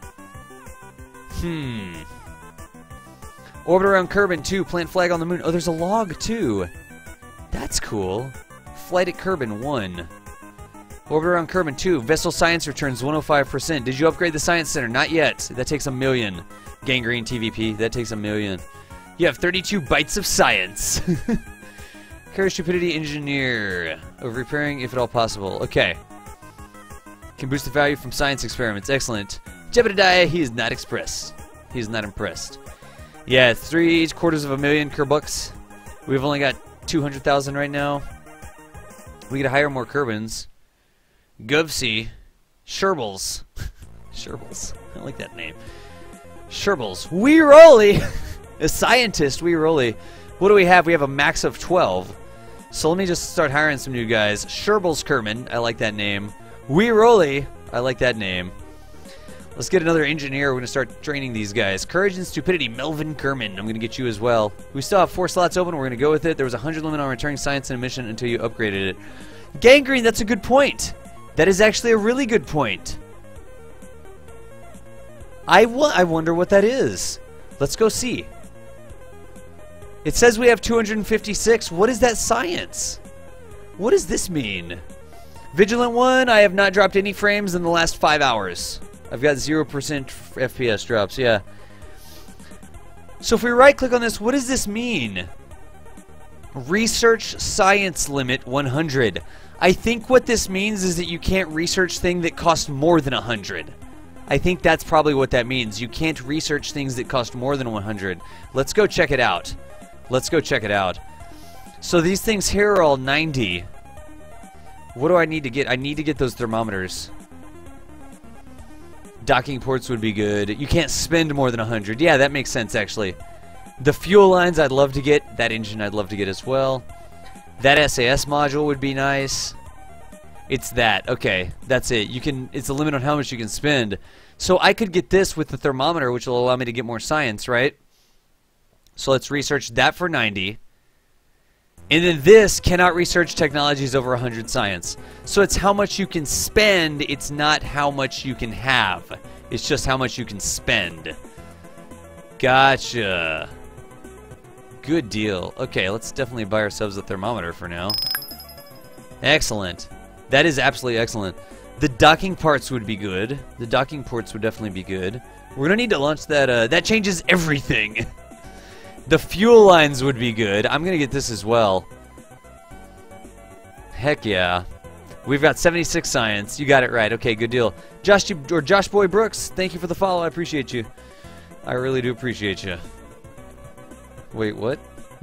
Orbit around Kerbin 2, plant flag on the moon. Oh, there's a log too. That's cool. Flight at Kerbin 1. Orbit around Kerbin 2. Vessel science returns 105%. Did you upgrade the science center? Not yet. That takes 1 million. Gangrene TVP. That takes 1 million. You have 32 bytes of science. Courage, stupidity, engineer. Of repairing if at all possible. Okay. Can boost the value from science experiments. Excellent. Jebediah, he is not expressed. He is not impressed. Yeah, 3/4 Kerbucks. We've only got 200,000 right now. We gotta hire more Kerbins. Govsey. Sherbles. Sherbles. I like that name. Sherbles. Weeroly! A scientist, Weeroly. What do we have? We have a max of 12. So let me just start hiring some new guys. Sherbles Kerman. I like that name. Weeroly. I like that name. Let's get another engineer. We're going to start training these guys. Courage and stupidity. Melvin Kerman. I'm going to get you as well. We still have 4 slots open. We're going to go with it. There was a 100 limit on returning science and admission until you upgraded it. Gangrene, that's a good point. That is actually a really good point. I wonder what that is. Let's go see. It says we have 256. What is that science? What does this mean? Vigilant 1, I have not dropped any frames in the last 5 hours. I've got 0% FPS drops, yeah. So if we right-click on this, what does this mean? Research science limit 100. I think what this means is that you can't research things that cost more than 100. I think that's probably what that means. You can't research things that cost more than 100. Let's go check it out. Let's go check it out. So these things here are all 90. What do I need to get? I need to get those thermometers. Docking ports would be good. You can't spend more than 100. Yeah, that makes sense, actually. The fuel lines I'd love to get. That engine I'd love to get as well. That SAS module would be nice. It's that. Okay, that's it. You can. It's a limit on how much you can spend. So I could get this with the thermometer, which will allow me to get more science, right? So let's research that for 90. And then this cannot research technologies over 100 science. So it's how much you can spend. It's not how much you can have. It's just how much you can spend. Gotcha. Good deal. Okay, let's definitely buy ourselves a thermometer for now. Excellent. That is absolutely excellent. The docking parts would be good. The docking ports would definitely be good. We're going to need to launch that. That changes everything. The fuel lines would be good. I'm going to get this as well. Heck yeah. We've got 76 science. You got it right. Okay, good deal. Josh Boy Brooks, thank you for the follow. I appreciate you. I really do appreciate you. Wait, what?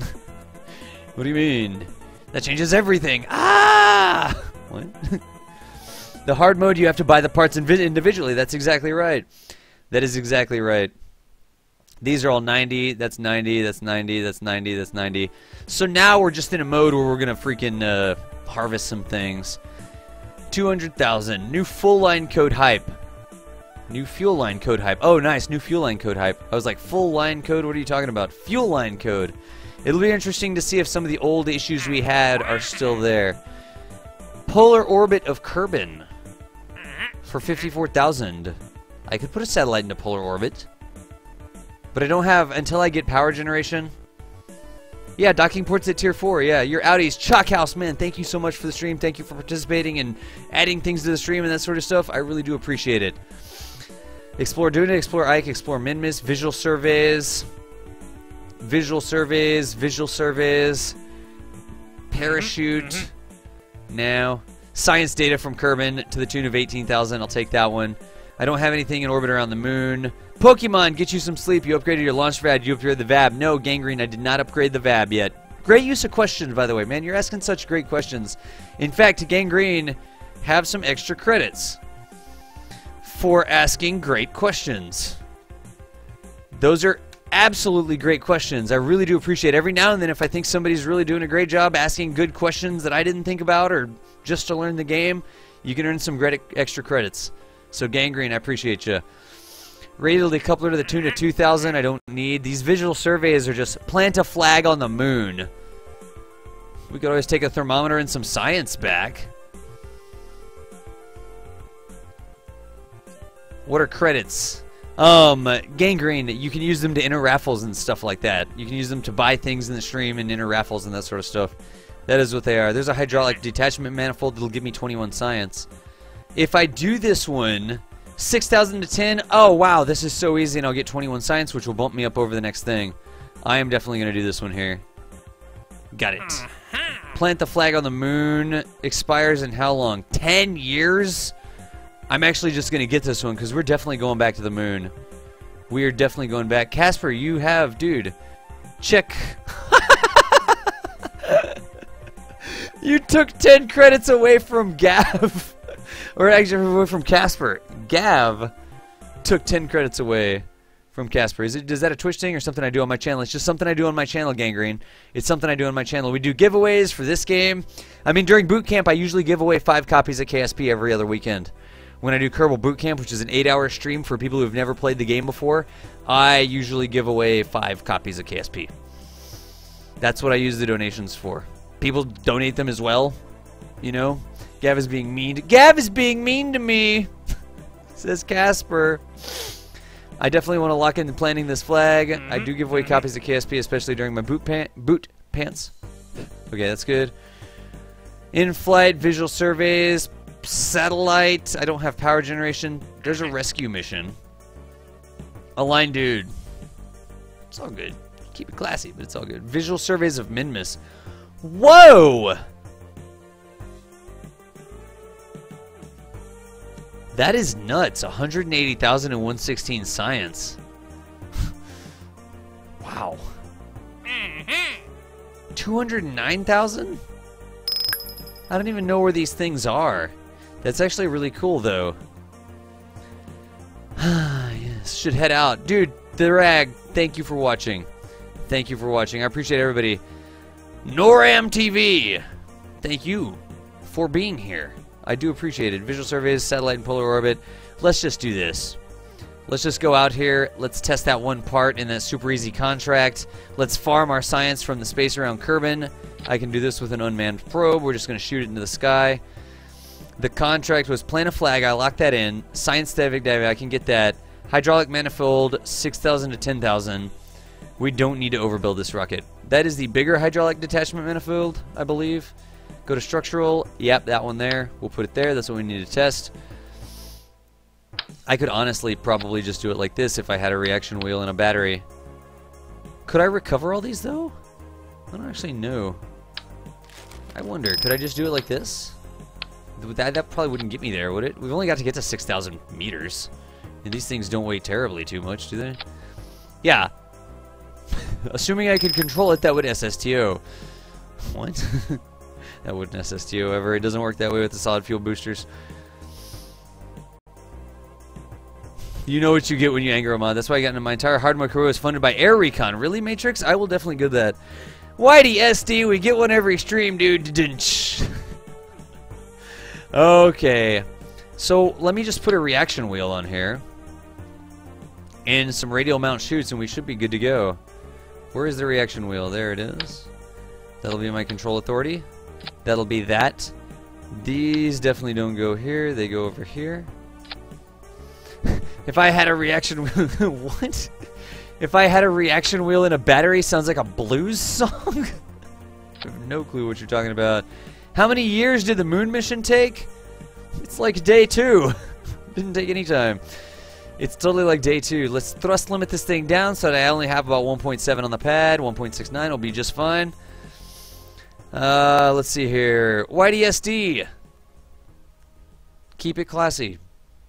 What do you mean? That changes everything. Ah! What? The hard mode, you have to buy the parts individually. That's exactly right. That is exactly right. These are all 90. That's 90. That's 90. That's 90. That's 90. So now we're just in a mode where we're going to freaking harvest some things. 200,000. New full line code hype. New fuel line code hype. Oh, nice. New fuel line code hype. I was like, full line code? What are you talking about? Fuel line code. It'll be interesting to see if some of the old issues we had are still there. Polar orbit of Kerbin. For 54,000. I could put a satellite into polar orbit. But I don't have, until I get power generation. Yeah, docking ports at tier 4. Yeah, your Audi's Chalk House, man. Thank you so much for the stream. Thank you for participating and adding things to the stream and that sort of stuff. I really do appreciate it. Explore Duna, Explore Ike, Explore Minmus, Visual Surveys. Visual Surveys, Visual Surveys. Parachute. Now. Science data from Kerbin to the tune of 18,000. I'll take that one. I don't have anything in orbit around the moon. Pokemon, get you some sleep. You upgraded your launch pad. You upgraded the VAB. No, Gangrene, I did not upgrade the VAB yet. Great use of questions, by the way. Man, you're asking such great questions. In fact, Gangrene, have some extra credits for asking great questions. Those are absolutely great questions. I really do appreciate it. Every now and then, if I think somebody's really doing a great job asking good questions that I didn't think about or just to learn the game, you can earn some great extra credits. So, Gangrene, I appreciate you. Radial decoupler to the tune of 2,000. I don't need. These visual surveys are just plant a flag on the moon. We could always take a thermometer and some science back. What are credits? Gangrene, you can use them to enter raffles and stuff like that. You can use them to buy things in the stream and enter raffles and that sort of stuff. That is what they are. There's a hydraulic detachment manifold that'll give me 21 science. If I do this one, 6,000 to 10, oh wow, this is so easy, and I'll get 21 science, which will bump me up over the next thing. I am definitely going to do this one here. Got it. Plant the flag on the moon. Expires in how long? 10 years? I'm actually just going to get this one because we're definitely going back to the moon. We are definitely going back. Casper, you have, dude, check. You took 10 credits away from Gav. Or actually away from Casper. Gav took 10 credits away from Casper. Is that a Twitch thing or something I do on my channel? It's just something I do on my channel, Gangrene. It's something I do on my channel. We do giveaways for this game. I mean, during boot camp, I usually give away 5 copies of KSP every other weekend. When I do Kerbal Boot Camp, which is an 8-hour stream for people who've never played the game before, I usually give away 5 copies of KSP. That's what I use the donations for. People donate them as well, you know. Gav is being mean. Gav is being mean to me, says Casper. I definitely want to lock in planting this flag. I do give away copies of KSP, especially during my boot pants. Okay, that's good. In-flight visual surveys, satellite. I don't have power generation. There's a rescue mission. Align dude. It's all good. Keep it classy, but it's all good. Visual surveys of Minmus. Whoa! That is nuts. 180,000 and 116 science. Wow. 209,000? I don't even know where these things are. That's actually really cool, though. Yes, should head out. Dude, the rag, thank you for watching. Thank you for watching. I appreciate everybody. Noram TV, thank you for being here. I do appreciate it. Visual surveys, satellite and polar orbit. Let's just do this. Let's just go out here. Let's test that one part in that super easy contract. Let's farm our science from the space around Kerbin. I can do this with an unmanned probe. We're just going to shoot it into the sky. The contract was plant a flag. I locked that in. Science Dive, I can get that. Hydraulic manifold, 6,000 to 10,000. We don't need to overbuild this rocket. That is the bigger hydraulic detachment manifold, I believe. Go to structural. Yep, that one there. We'll put it there. That's what we need to test. I could honestly probably just do it like this if I had a reaction wheel and a battery. Could I recover all these, though? I don't actually know. I wonder, could I just do it like this? That probably wouldn't get me there, would it? We've only got to get to 6,000 meters. And these things don't weigh terribly too much, do they? Yeah. Assuming I could control it, that would SSTO. What? That wouldn't SSTO ever. It doesn't work that way with the solid fuel boosters. You know what you get when you anger a mod. That's why I got into my entire hardware career was funded by Air Recon. Really, Matrix? I will definitely get that. Whitey SD, we get one every stream, dude. Okay. So, let me just put a reaction wheel on here. And some radial mount chutes, and we should be good to go. Where is the reaction wheel? There it is. That'll be my control authority. That'll be that. These definitely don't go here. They go over here. If I had a reaction wheel... What? If I had a reaction wheel and a battery, sounds like a blues song? I have no clue what you're talking about. How many years did the moon mission take? It's like day 2. Didn't take any time. It's totally like day 2. Let's thrust limit this thing down so that I only have about 1.7 on the pad. 1.69 will be just fine. Let's see here. Whitey SD. Keep it classy.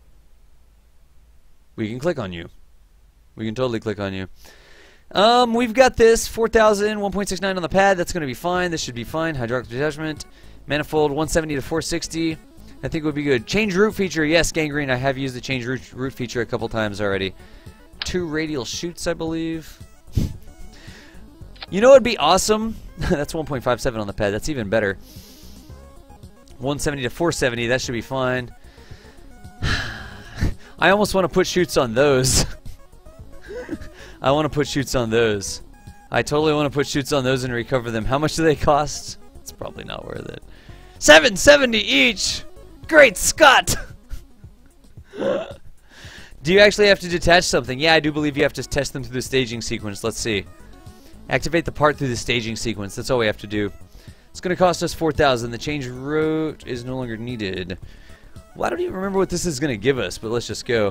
We can click on you. We can totally click on you. We've got this 4,000, 1.69 on the pad. That's going to be fine. This should be fine. Hydraulic detachment, manifold 170 to 460. I think it would be good. Change route feature. Yes, Gangrene. I have used the change route feature a couple times already. 2 radial chutes, I believe. You know what would be awesome? That's 1.57 on the pad. That's even better. 170 to 470. That should be fine. I almost want to put chutes on those. I want to put chutes on those. I totally want to put chutes on those and recover them. How much do they cost? It's probably not worth it. $7.70 each! Great Scott! Do you actually have to detach something? Yeah, I do believe you have to test them through the staging sequence. Let's see. Activate the part through the staging sequence. That's all we have to do. It's going to cost us 4,000. The change route is no longer needed. Well, I don't even remember what this is going to give us, but let's just go.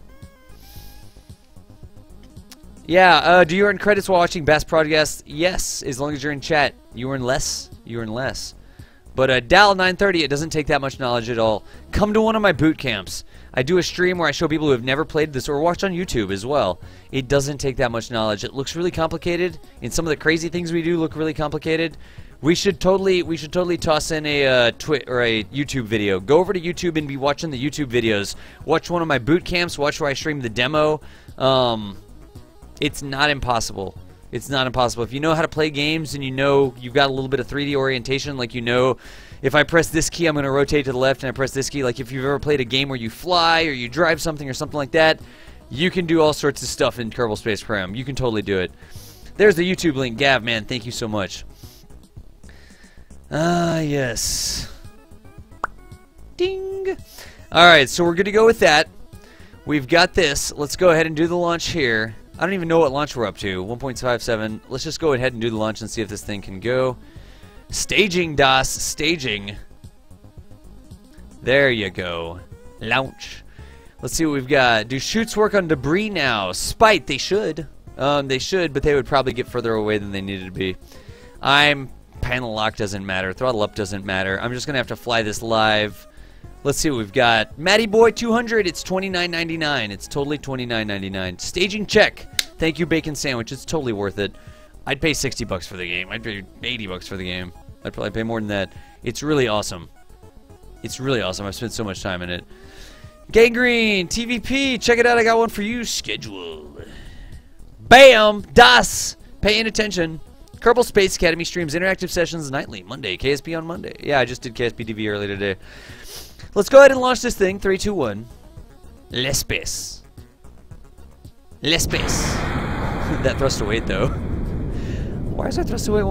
Yeah, do you earn credits while watching Bass Podcast? Yes, as long as you're in chat. You earn less. You earn less. But Dal930, it doesn't take that much knowledge at all. Come to one of my boot camps. I do a stream where I show people who have never played this or watched on YouTube as well. It doesn't take that much knowledge. It looks really complicated, and some of the crazy things we do look really complicated. We should totally toss in a YouTube video. Go over to YouTube and be watching the YouTube videos. Watch one of my boot camps. Watch where I stream the demo. It's not impossible. It's not impossible. If you know how to play games and you know you've got a little bit of 3D orientation, like you know if I press this key I'm going to rotate to the left and I press this key, like if you've ever played a game where you fly or you drive something or something like that, you can do all sorts of stuff in Kerbal Space Program. You can totally do it. There's the YouTube link. Gav, man, thank you so much. Ah, yes. Ding. Alright, so we're good to go with that. We've got this. Let's go ahead and do the launch here. I don't even know what launch we're up to. 1.57. Let's just go ahead and do the launch and see if this thing can go. Staging, DOS. Staging. There you go. Launch. Let's see what we've got. Do chutes work on debris now? Spite, they should. They should, but they would probably get further away than they needed to be. Panel lock doesn't matter. Throttle up doesn't matter. I'm just going to have to fly this live. Let's see what we've got. Matty Boy 200, it's $29.99. It's totally $29.99. Staging check. Thank you, Bacon Sandwich. It's totally worth it. I'd pay $60 for the game. I'd pay $80 for the game. I'd probably pay more than that. It's really awesome. It's really awesome. I've spent so much time in it. Gangrene, TVP, check it out. I got one for you. Schedule. Bam! DOS! Paying attention. Kerbal Space Academy streams interactive sessions nightly. Monday. KSP on Monday. Yeah, I just did KSP TV earlier today. Let's go ahead and launch this thing. 3, 2, 1. L'Espace. L'Espace. That thrust to weight, though. Why is our thrust to weight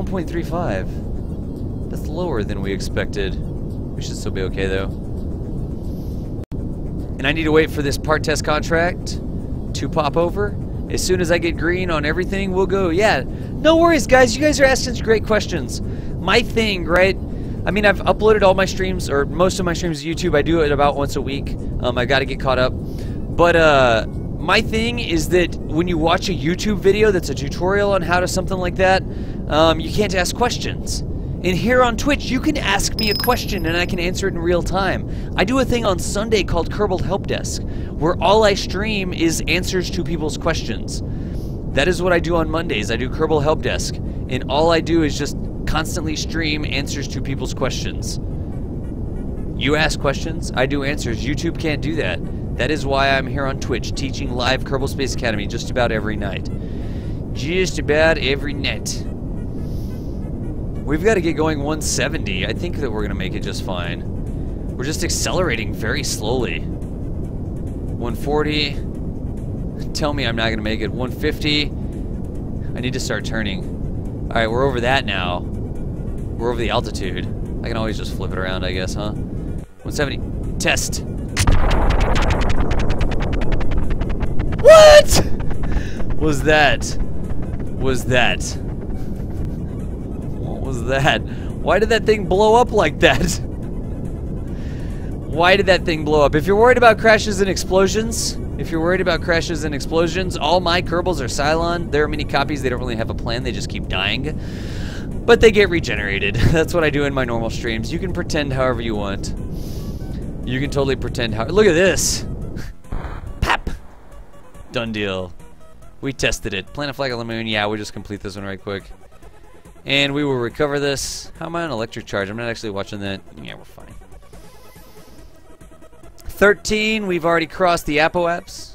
1.35? That's lower than we expected. We should still be okay, though. And I need to wait for this part test contract to pop over. As soon as I get green on everything, we'll go. Yeah, no worries, guys. You guys are asking some great questions. My thing, right? I mean, I've uploaded all my streams, or most of my streams to YouTube. I do it about once a week. I got to get caught up. But my thing is that when you watch a YouTube video that's a tutorial on how to something like that, you can't ask questions. And here on Twitch, you can ask me a question and I can answer it in real time. I do a thing on Sunday called Kerbal Help Desk, where all I stream is answers to people's questions. That is what I do on Mondays. I do Kerbal Help Desk, and all I do is just constantly stream answers to people's questions. You ask questions, I do answers. YouTube can't do that. That is why I'm here on Twitch teaching live Kerbal Space Academy just about every night. Just about every night. We've got to get going 170. I think that we're going to make it just fine. We're just accelerating very slowly. 140. Tell me I'm not going to make it. 150. I need to start turning. Alright, we're over that now. We're over the altitude. I can always just flip it around, I guess, huh? 170. Test. What was that? Was that? What was that? Why did that thing blow up like that? Why did that thing blow up? If you're worried about crashes and explosions, all my Kerbals are Cylon. There are many copies. They don't really have a plan. They just keep dying. But they get regenerated. That's what I do in my normal streams. You can pretend however you want. You can totally pretend how... Look at this. Pap. Done deal. We tested it. Plant a flag on the moon. Yeah, we'll just complete this one right quick. And we will recover this. How am I on electric charge? I'm not actually watching that. Yeah, we're fine. 13. We've already crossed the apoapse.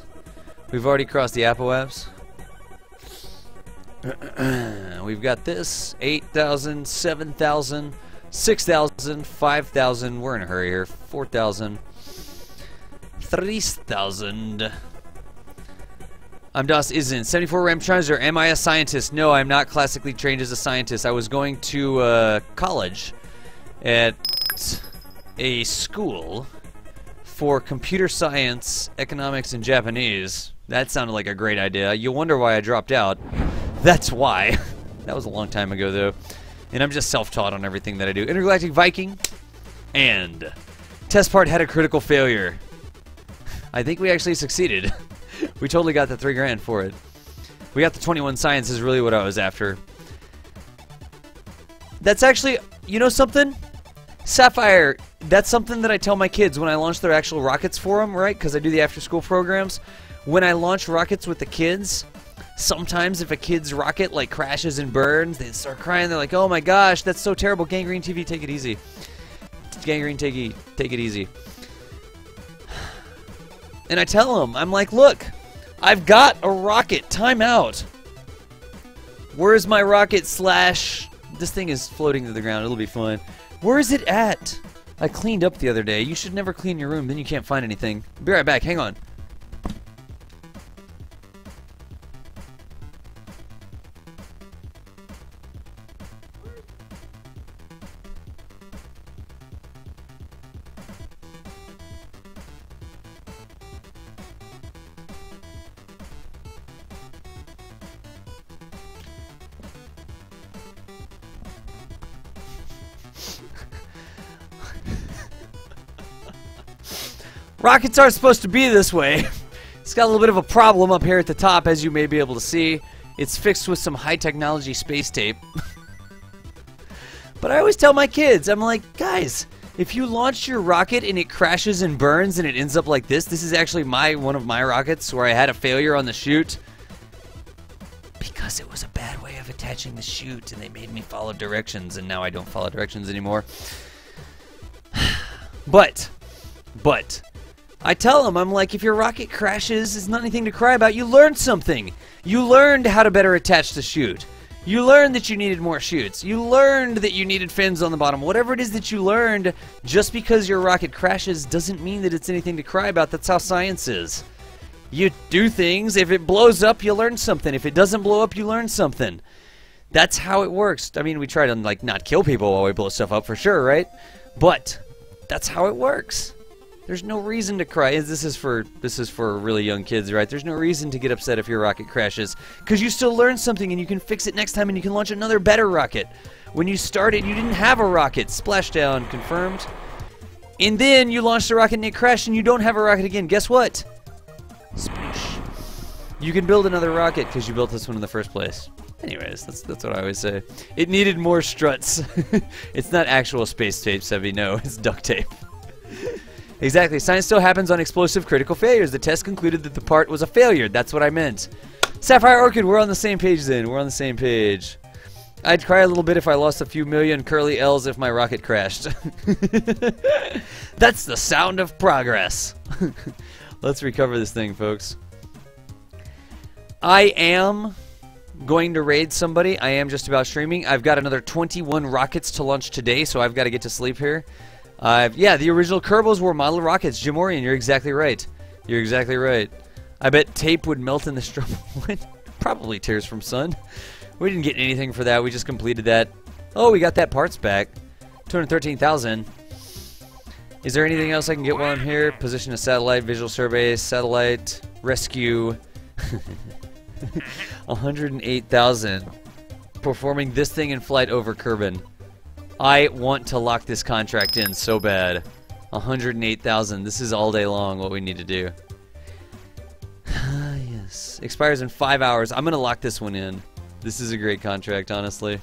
We've got this. 8,000, 7,000, 6,000, 5,000. We're in a hurry here. 4,000. 3,000. I'm DOS Isn't. 74 RAM Transitor. Am I a scientist? No, I'm not classically trained as a scientist. I was going to college at a school for computer science, economics, and Japanese. That sounded like a great idea. You'll wonder why I dropped out. That's why. That was a long time ago, though. And I'm just self-taught on everything that I do. Intergalactic Viking and test part had a critical failure. I think we actually succeeded. We totally got the 3 grand for it. We got the 21 science is really what I was after. That's actually, you know something? Sapphire, that's something that I tell my kids when I launch their actual rockets for them, right? Because I do the after-school programs. When I launch rockets with the kids, sometimes if a kid's rocket like crashes and burns, they start crying. They're like, "Oh my gosh, that's so terrible." Gangrene TV, take it easy. Gangrene, take it easy. And I tell them, I'm like, "Look, I've got a rocket. Time out. Where's my rocket slash..." This thing is floating to the ground. It'll be fun. Where is it at? I cleaned up the other day. You should never clean your room, then you can't find anything. Be right back. Hang on. Rockets aren't supposed to be this way. It's got a little bit of a problem up here at the top, as you may be able to see. It's fixed with some high technology space tape. But I always tell my kids, I'm like, guys, if you launch your rocket and it crashes and burns and it ends up like this is actually one of my rockets where I had a failure on the chute. Because it was a bad way of attaching the chute and they made me follow directions and now I don't follow directions anymore. But I tell them, I'm like, if your rocket crashes, it's not anything to cry about. You learned something. You learned how to better attach the chute. You learned that you needed more chutes. You learned that you needed fins on the bottom. Whatever it is that you learned, just because your rocket crashes doesn't mean that it's anything to cry about. That's how science is. You do things. If it blows up, you learn something. If it doesn't blow up, you learn something. That's how it works. I mean, we try to, like, not kill people while we blow stuff up for sure, right? But that's how it works. There's no reason to cry. This is for really young kids, right? There's no reason to get upset if your rocket crashes, because you still learn something and you can fix it next time and you can launch another better rocket. When you started, you didn't have a rocket. Splashdown confirmed. And then you launched a rocket and it crashed and you don't have a rocket again. Guess what? Sploosh. You can build another rocket because you built this one in the first place. Anyways, that's what I always say. It needed more struts. It's not actual space tape, Sebi. No, it's duct tape. Exactly. Science still happens on explosive critical failures. The test concluded that the part was a failure. That's what I meant. Sapphire Orchid, we're on the same page then. We're on the same page. I'd cry a little bit if I lost a few million curly L's if my rocket crashed. That's the sound of progress. Let's recover this thing, folks. I am going to raid somebody. I am just about streaming. I've got another 21 rockets to launch today, so I've got to get to sleep here. Yeah, the original Kerbals were model rockets. Jimorian, you're exactly right. You're exactly right. I bet tape would melt in the straw. Probably Tears from Sun. We didn't get anything for that. We just completed that. Oh, we got that parts back. 213,000. Is there anything else I can get while I'm here? Position a satellite, visual survey, satellite, rescue. 108,000. Performing this thing in flight over Kerbin. I want to lock this contract in so bad. 108,000. This is all day long what we need to do. Yes. Expires in 5 hours. I'm going to lock this one in. This is a great contract, honestly.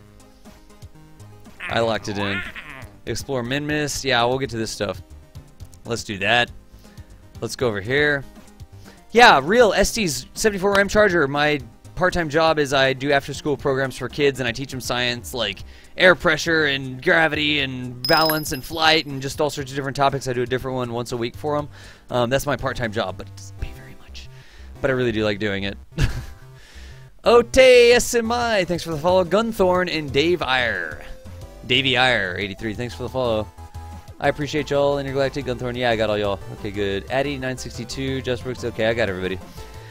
I locked it in. Explore Minmus. Yeah, we'll get to this stuff. Let's do that. Let's go over here. Yeah, real ST's 74 RAM charger. My part-time job is I do after-school programs for kids, and I teach them science like air pressure and gravity and balance and flight and just all sorts of different topics. I do a different one once a week for them. That's my part-time job, but it doesn't pay very much. But I really do like doing it. Ote SMI, thanks for the follow. Gunthorn and Dave Iyer. Davey Iyer, 83, thanks for the follow. I appreciate y'all. Intergalactic Gunthorn, yeah, I got all y'all. Okay, good. Addy 962, Just Brooks, okay, I got everybody.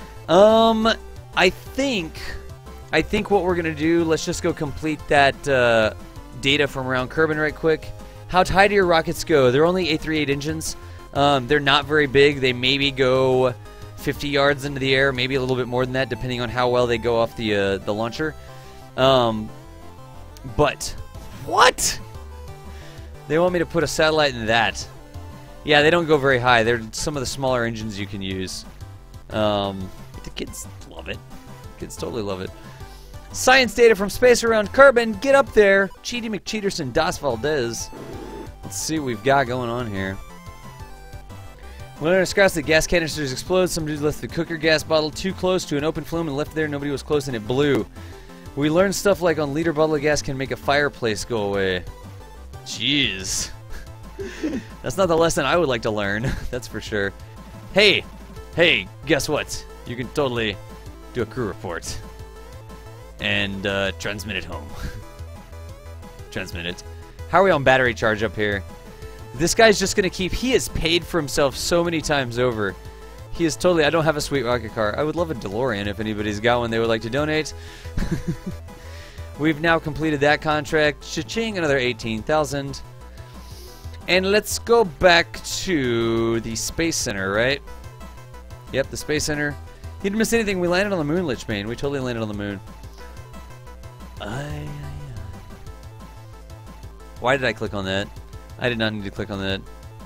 I think what we're gonna do, let's just go complete that data from around Kerbin right quick. How high do your rockets go? They're only A38 engines. They're not very big. They maybe go 50 yards into the air, maybe a little bit more than that, depending on how well they go off the launcher. But, what? They want me to put a satellite in that. Yeah, they don't go very high. They're some of the smaller engines you can use. The kids love it. Kids totally love it. Science data from space around Kerbin. Get up there. Cheaty McCheaterson Das Valdez. Let's see what we've got going on here. When I scratched the gas canisters explode, some dude left the cooker gas bottle too close to an open flume and left it there. Nobody was close and it blew. We learned stuff like on liter bottle of gas can make a fireplace go away. Jeez. That's not the lesson I would like to learn. That's for sure. Hey, guess what? You can totally do a crew report and transmit it home. Transmit it. How are we on battery charge up here? This guy's just gonna keep. He has paid for himself so many times over. He is totally. I don't have a sweet rocket car. I would love a DeLorean if anybody's got one they would like to donate. We've now completed that contract. Cha-ching, another 18,000. And let's go back to the Space Center, right? Yep, the Space Center. You didn't miss anything. We landed on the moon, Lichbane. We totally landed on the moon. Why did I click on that? I did not need to click on that.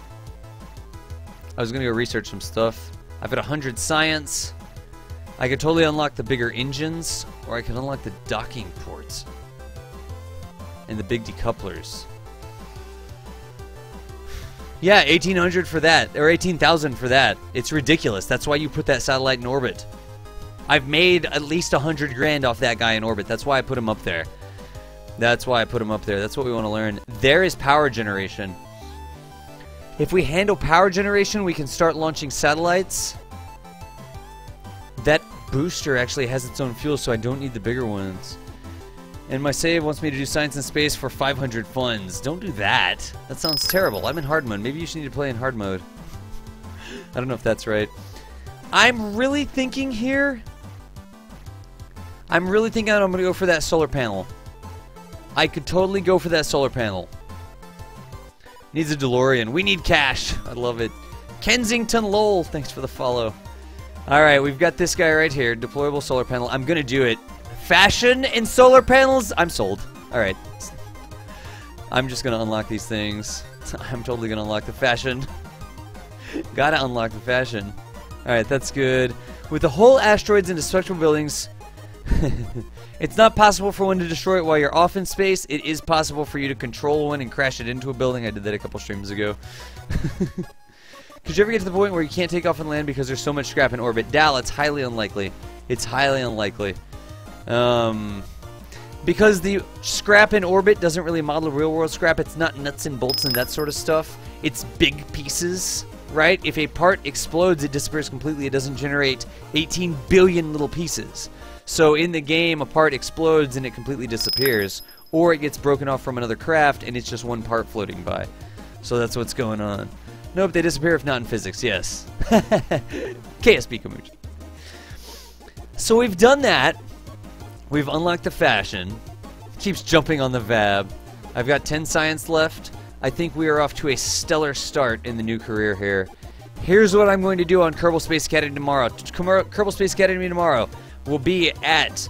I was going to go research some stuff. I've got 100 science. I could totally unlock the bigger engines, or I could unlock the docking ports. And the big decouplers. Yeah, 1,800 for that, or 18,000 for that. It's ridiculous. That's why you put that satellite in orbit. I've made at least 100 grand off that guy in orbit. That's why I put him up there. That's why I put him up there. That's what we want to learn. There is power generation. If we handle power generation, we can start launching satellites. That booster actually has its own fuel, so I don't need the bigger ones. And my save wants me to do science and space for 500 funds. Don't do that. That sounds terrible. I'm in hard mode. Maybe you should need to play in hard mode. I don't know if that's right. I'm really thinking here. I'm really thinking I'm going to go for that solar panel. I could totally go for that solar panel. Needs a DeLorean. We need cash. I love it. Kensington Lowell, thanks for the follow. Alright, we've got this guy right here. Deployable solar panel. I'm going to do it. Fashion and solar panels? I'm sold. Alright. I'm just going to unlock these things. I'm totally going to unlock the fashion. Gotta unlock the fashion. Alright, that's good. With the whole asteroids and destructible buildings... It's not possible for one to destroy it while you're off in space. It is possible for you to control one and crash it into a building. I did that a couple streams ago. Could you ever get to the point where you can't take off and land because there's so much scrap in orbit? Dal, it's highly unlikely. It's highly unlikely. Because the scrap in orbit doesn't really model real-world scrap. It's not nuts and bolts and that sort of stuff. It's big pieces, right? If a part explodes, it disappears completely. It doesn't generate 18 billion little pieces. So in the game, a part explodes and it completely disappears. Or it gets broken off from another craft and it's just one part floating by. So that's what's going on. Nope, they disappear if not in physics, yes. KSP Kamuchi. So we've done that. We've unlocked the fashion. Keeps jumping on the VAB. I've got 10 science left. I think we are off to a stellar start in the new career here. Here's what I'm going to do on Kerbal Space Academy tomorrow. Kerbal Space Academy tomorrow will be at...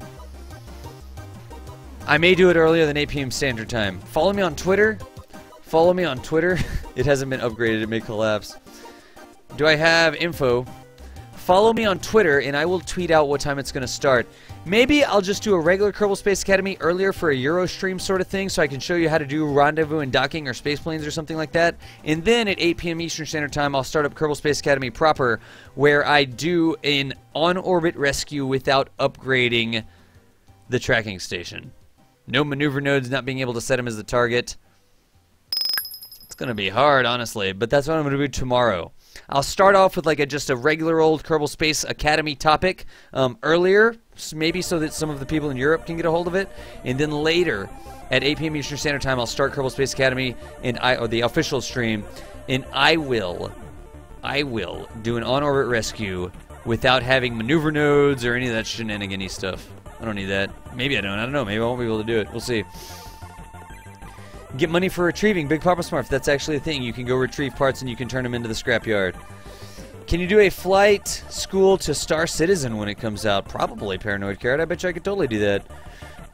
I may do it earlier than 8 p.m. Standard Time. Follow me on Twitter. Follow me on Twitter. It hasn't been upgraded. It may collapse. Do I have info? Follow me on Twitter, and I will tweet out what time it's going to start. Maybe I'll just do a regular Kerbal Space Academy earlier for a Euro stream sort of thing, so I can show you how to do rendezvous and docking or space planes or something like that. And then at 8 p.m. Eastern Standard Time, I'll start up Kerbal Space Academy proper, where I do an on-orbit rescue without upgrading the tracking station. No maneuver nodes, not being able to set him as the target. It's going to be hard, honestly, but that's what I'm going to do tomorrow. I'll start off with like just a regular old Kerbal Space Academy topic earlier, maybe so that some of the people in Europe can get a hold of it, and then later at 8 p.m. Eastern Standard Time, I'll start Kerbal Space Academy or the official stream, and I will do an on-orbit rescue without having maneuver nodes or any of that shenanigan-y stuff. I don't need that. Maybe I don't. I don't know. Maybe I won't be able to do it. We'll see. Get money for retrieving Big Papa Smurf. That's actually a thing. You can go retrieve parts and you can turn them into the scrapyard. Can you do a flight school to Star Citizen when it comes out? Probably, Paranoid Carrot. I bet you I could totally do that.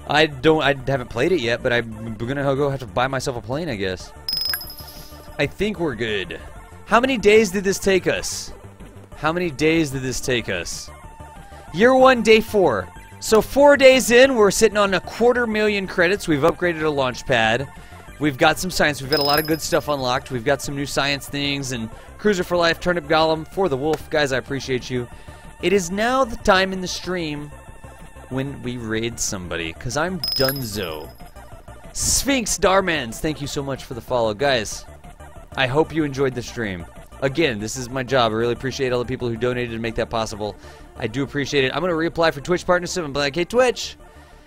I haven't played it yet, but I'm gonna go have to buy myself a plane, I guess. I think we're good. How many days did this take us? How many days did this take us? Year 1, day 4. So 4 days in, we're sitting on 250,000 credits. We've upgraded a launch pad. We've got some science. We've got a lot of good stuff unlocked. We've got some new science things and Cruiser for Life, Turnip Golem, For the Wolf. Guys, I appreciate you. It is now the time in the stream when we raid somebody, because I'm donezo. Sphinx Darmans, thank you so much for the follow. Guys, I hope you enjoyed the stream. Again, this is my job. I really appreciate all the people who donated to make that possible. I do appreciate it. I'm going to reapply for Twitch partnership and be like, hey, Twitch,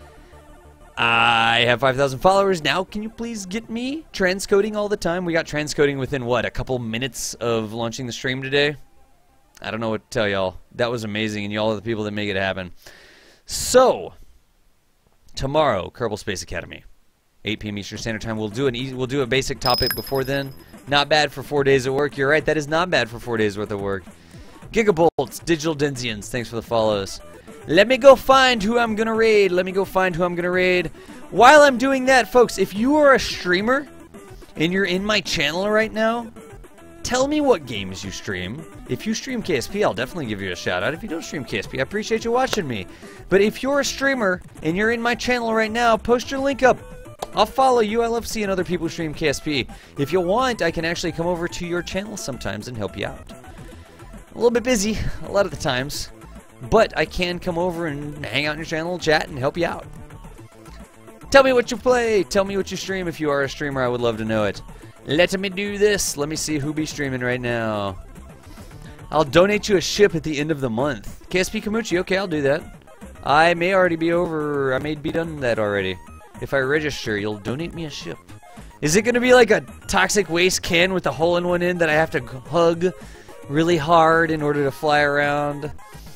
I have 5,000 followers. Now, can you please get me transcoding all the time? We got transcoding within, what, a couple minutes of launching the stream today? I don't know what to tell y'all. That was amazing, and y'all are the people that make it happen. So, tomorrow, Kerbal Space Academy, 8 p.m. Eastern Standard Time. We'll do a basic topic before then. Not bad for 4 days of work. You're right, that is not bad for 4 days worth of work. Gigabolts, Digital Denzians, thanks for the follows. Let me go find who I'm gonna raid. While I'm doing that, folks, if you are a streamer and you're in my channel right now, tell me what games you stream. If you stream KSP, I'll definitely give you a shout out. If you don't stream KSP, I appreciate you watching me. But if you're a streamer and you're in my channel right now, post your link up. I'll follow you. I love seeing other people stream KSP. If you want, I can actually come over to your channel sometimes and help you out. A little bit busy a lot of the times, but I can come over and hang out in your channel, chat, and help you out. Tell me what you play. Tell me what you stream. If you are a streamer, I would love to know it. Let me do this. Let me see who be streaming right now. I'll donate you a ship at the end of the month. KSP Kamuchi, okay, I'll do that. I may already be over. I may be done that already. If I register, you'll donate me a ship. Is it going to be like a toxic waste can with a hole in one end that I have to hug really hard in order to fly around?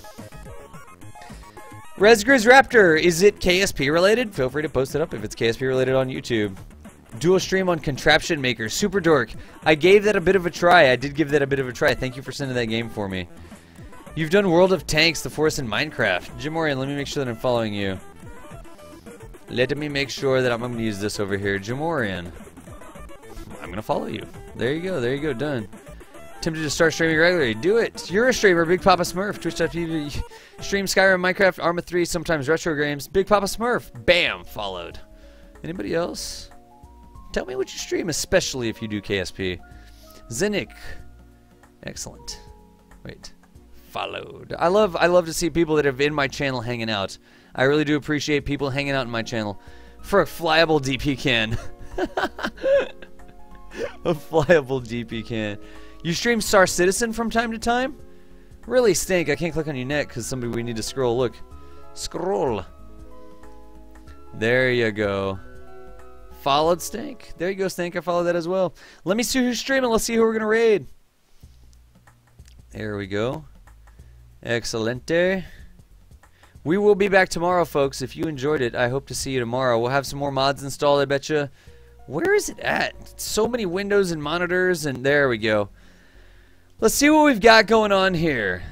Resgriz Raptor, is it KSP related? Feel free to post it up if it's KSP related on YouTube. Dual stream on Contraption Maker. Super Dork. I gave that a bit of a try. I did give that a bit of a try. Thank you for sending that game for me. You've done World of Tanks, The Forest, and Minecraft. Jim Orion, let me make sure that I'm following you. Let me make sure that I'm going to use this over here. Jim Orion. I'm going to follow you. There you go. There you go. Done. Tempted to start streaming regularly. Do it. You're a streamer. Big Papa Smurf. Twitch.tv. Stream Skyrim, Minecraft, Arma 3, sometimes retro games. Big Papa Smurf. Bam. Followed. Anybody else? Tell me what you stream, especially if you do KSP. Zenik. Excellent. Wait. Followed. I love to see people that have in my channel hanging out. I really do appreciate people hanging out in my channel. For a flyable DP can. A flyable DP can. You stream Star Citizen from time to time? Really stink. I can't click on your neck because somebody we need to scroll. Look. Scroll. There you go. Followed Stink. There you go, Stink. I followed that as well. Let me see who's streaming. Let's see who we're going to raid. There we go. Excelente. We will be back tomorrow, folks. If you enjoyed it, I hope to see you tomorrow. We'll have some more mods installed, I betcha. Where is it at? So many windows and monitors, and there we go. Let's see what we've got going on here.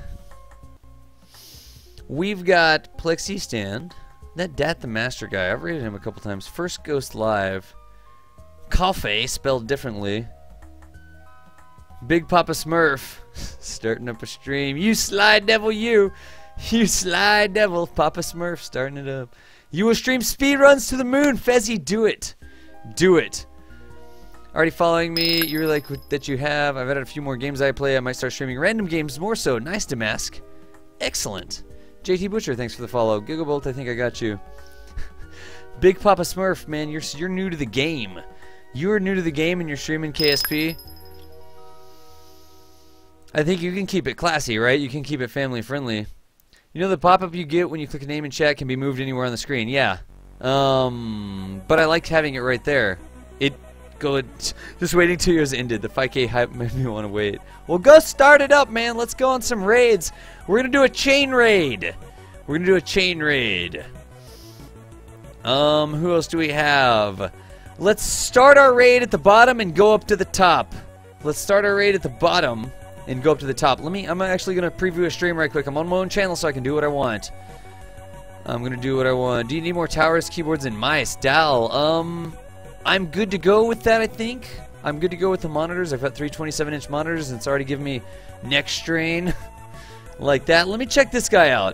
We've got Plexi Stand. That Dat the Master guy, I've rated him a couple times. First Ghost Live. Coffee, spelled differently. Big Papa Smurf. Starting up a stream. You sly devil, you. You sly devil. Papa Smurf starting it up. You will stream speedruns to the moon. Fezzy, do it. Do it. Already following me. You're like that you have. I've added a few more games I play. I might start streaming random games more so. Nice, Damask. Excellent. JT Butcher, thanks for the follow. Gigabolt, I think I got you. Big Papa Smurf, man, you're new to the game. You're new to the game and you're streaming KSP. I think you can keep it classy, right? You can keep it family friendly. You know the pop-up you get when you click a name in chat can be moved anywhere on the screen. Yeah. But I liked having it right there. Just waiting till yours ended. The 5K hype made me want to wait. Well, go start it up, man. Let's go on some raids. We're going to do a chain raid. We're going to do a chain raid. Who else do we have? Let's start our raid at the bottom and go up to the top. Let's start our raid at the bottom and go up to the top. I'm actually going to preview a stream right quick. I'm on my own channel so I can do what I want. I'm gonna do what I want. Do you need more towers, keyboards, and mice? Dal, I'm good to go with that, I think. I'm good to go with the monitors. I've got 3 27-inch monitors, and it's already giving me neck strain like that. Let me check this guy out.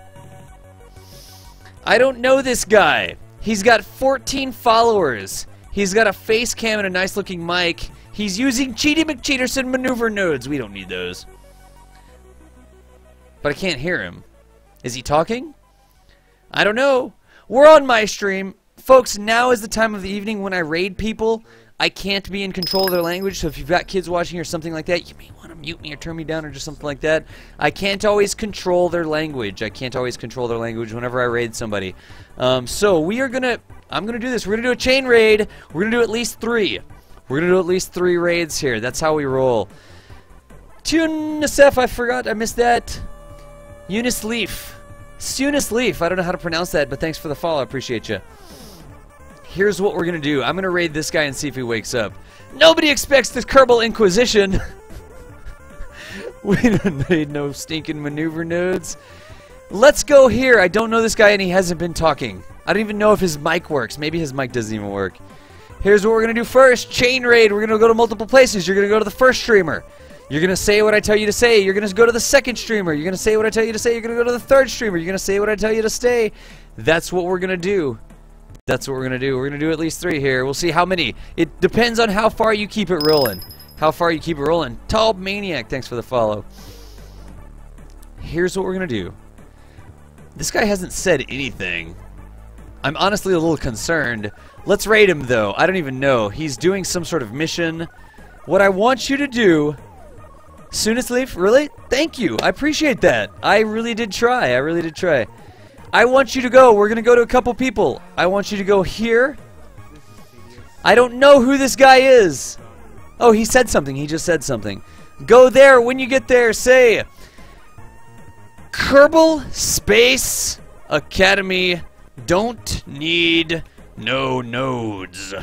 I don't know this guy. He's got 14 followers. He's got a face cam and a nice looking mic. He's using Cheaty McCheaterson maneuver nodes. We don't need those. But I can't hear him. Is he talking? I don't know. We're on my stream. Folks, now is the time of the evening when I raid people. I can't be in control of their language, so if you've got kids watching or something like that, you may want to mute me or turn me down or just something like that. I can't always control their language. I can't always control their language whenever I raid somebody. So we are gonna, I'm gonna do this. We're gonna do a chain raid. We're gonna do at least 3. We're gonna do at least 3 raids here. That's how we roll. Tunisef, I forgot, I missed that. Eunice Leaf. Eunice Leaf, I don't know how to pronounce that, but thanks for the follow, I appreciate you. Here's what we're gonna do. I'm gonna raid this guy and see if he wakes up. Nobody expects the Kerbal Inquisition. We don't need no stinking maneuver nodes. Let's go here. I don't know this guy and he hasn't been talking. I don't even know if his mic works. Maybe his mic doesn't even work. Here's what we're gonna do first. Chain raid. We're gonna go to multiple places. You're gonna go to the first streamer. You're gonna say what I tell you to say. You're gonna go to the second streamer. You're gonna say what I tell you to say. You're gonna go to the third streamer. You're gonna say what I tell you to stay. That's what we're gonna do. That's what we're gonna do. We're gonna do at least 3 here. We'll see how many. It depends on how far you keep it rolling. How far you keep it rolling. Tall Maniac, thanks for the follow. Here's what we're gonna do. This guy hasn't said anything. I'm honestly a little concerned. Let's raid him though. I don't even know. He's doing some sort of mission. What I want you to do. Soonest Leaf, really? Thank you. I appreciate that. I really did try. I really did try. I want you to go. We're going to go to a couple people. I want you to go here. I don't know who this guy is. Oh, he said something. He just said something. Go there. When you get there, say Kerbal Space Academy don't need no nodes.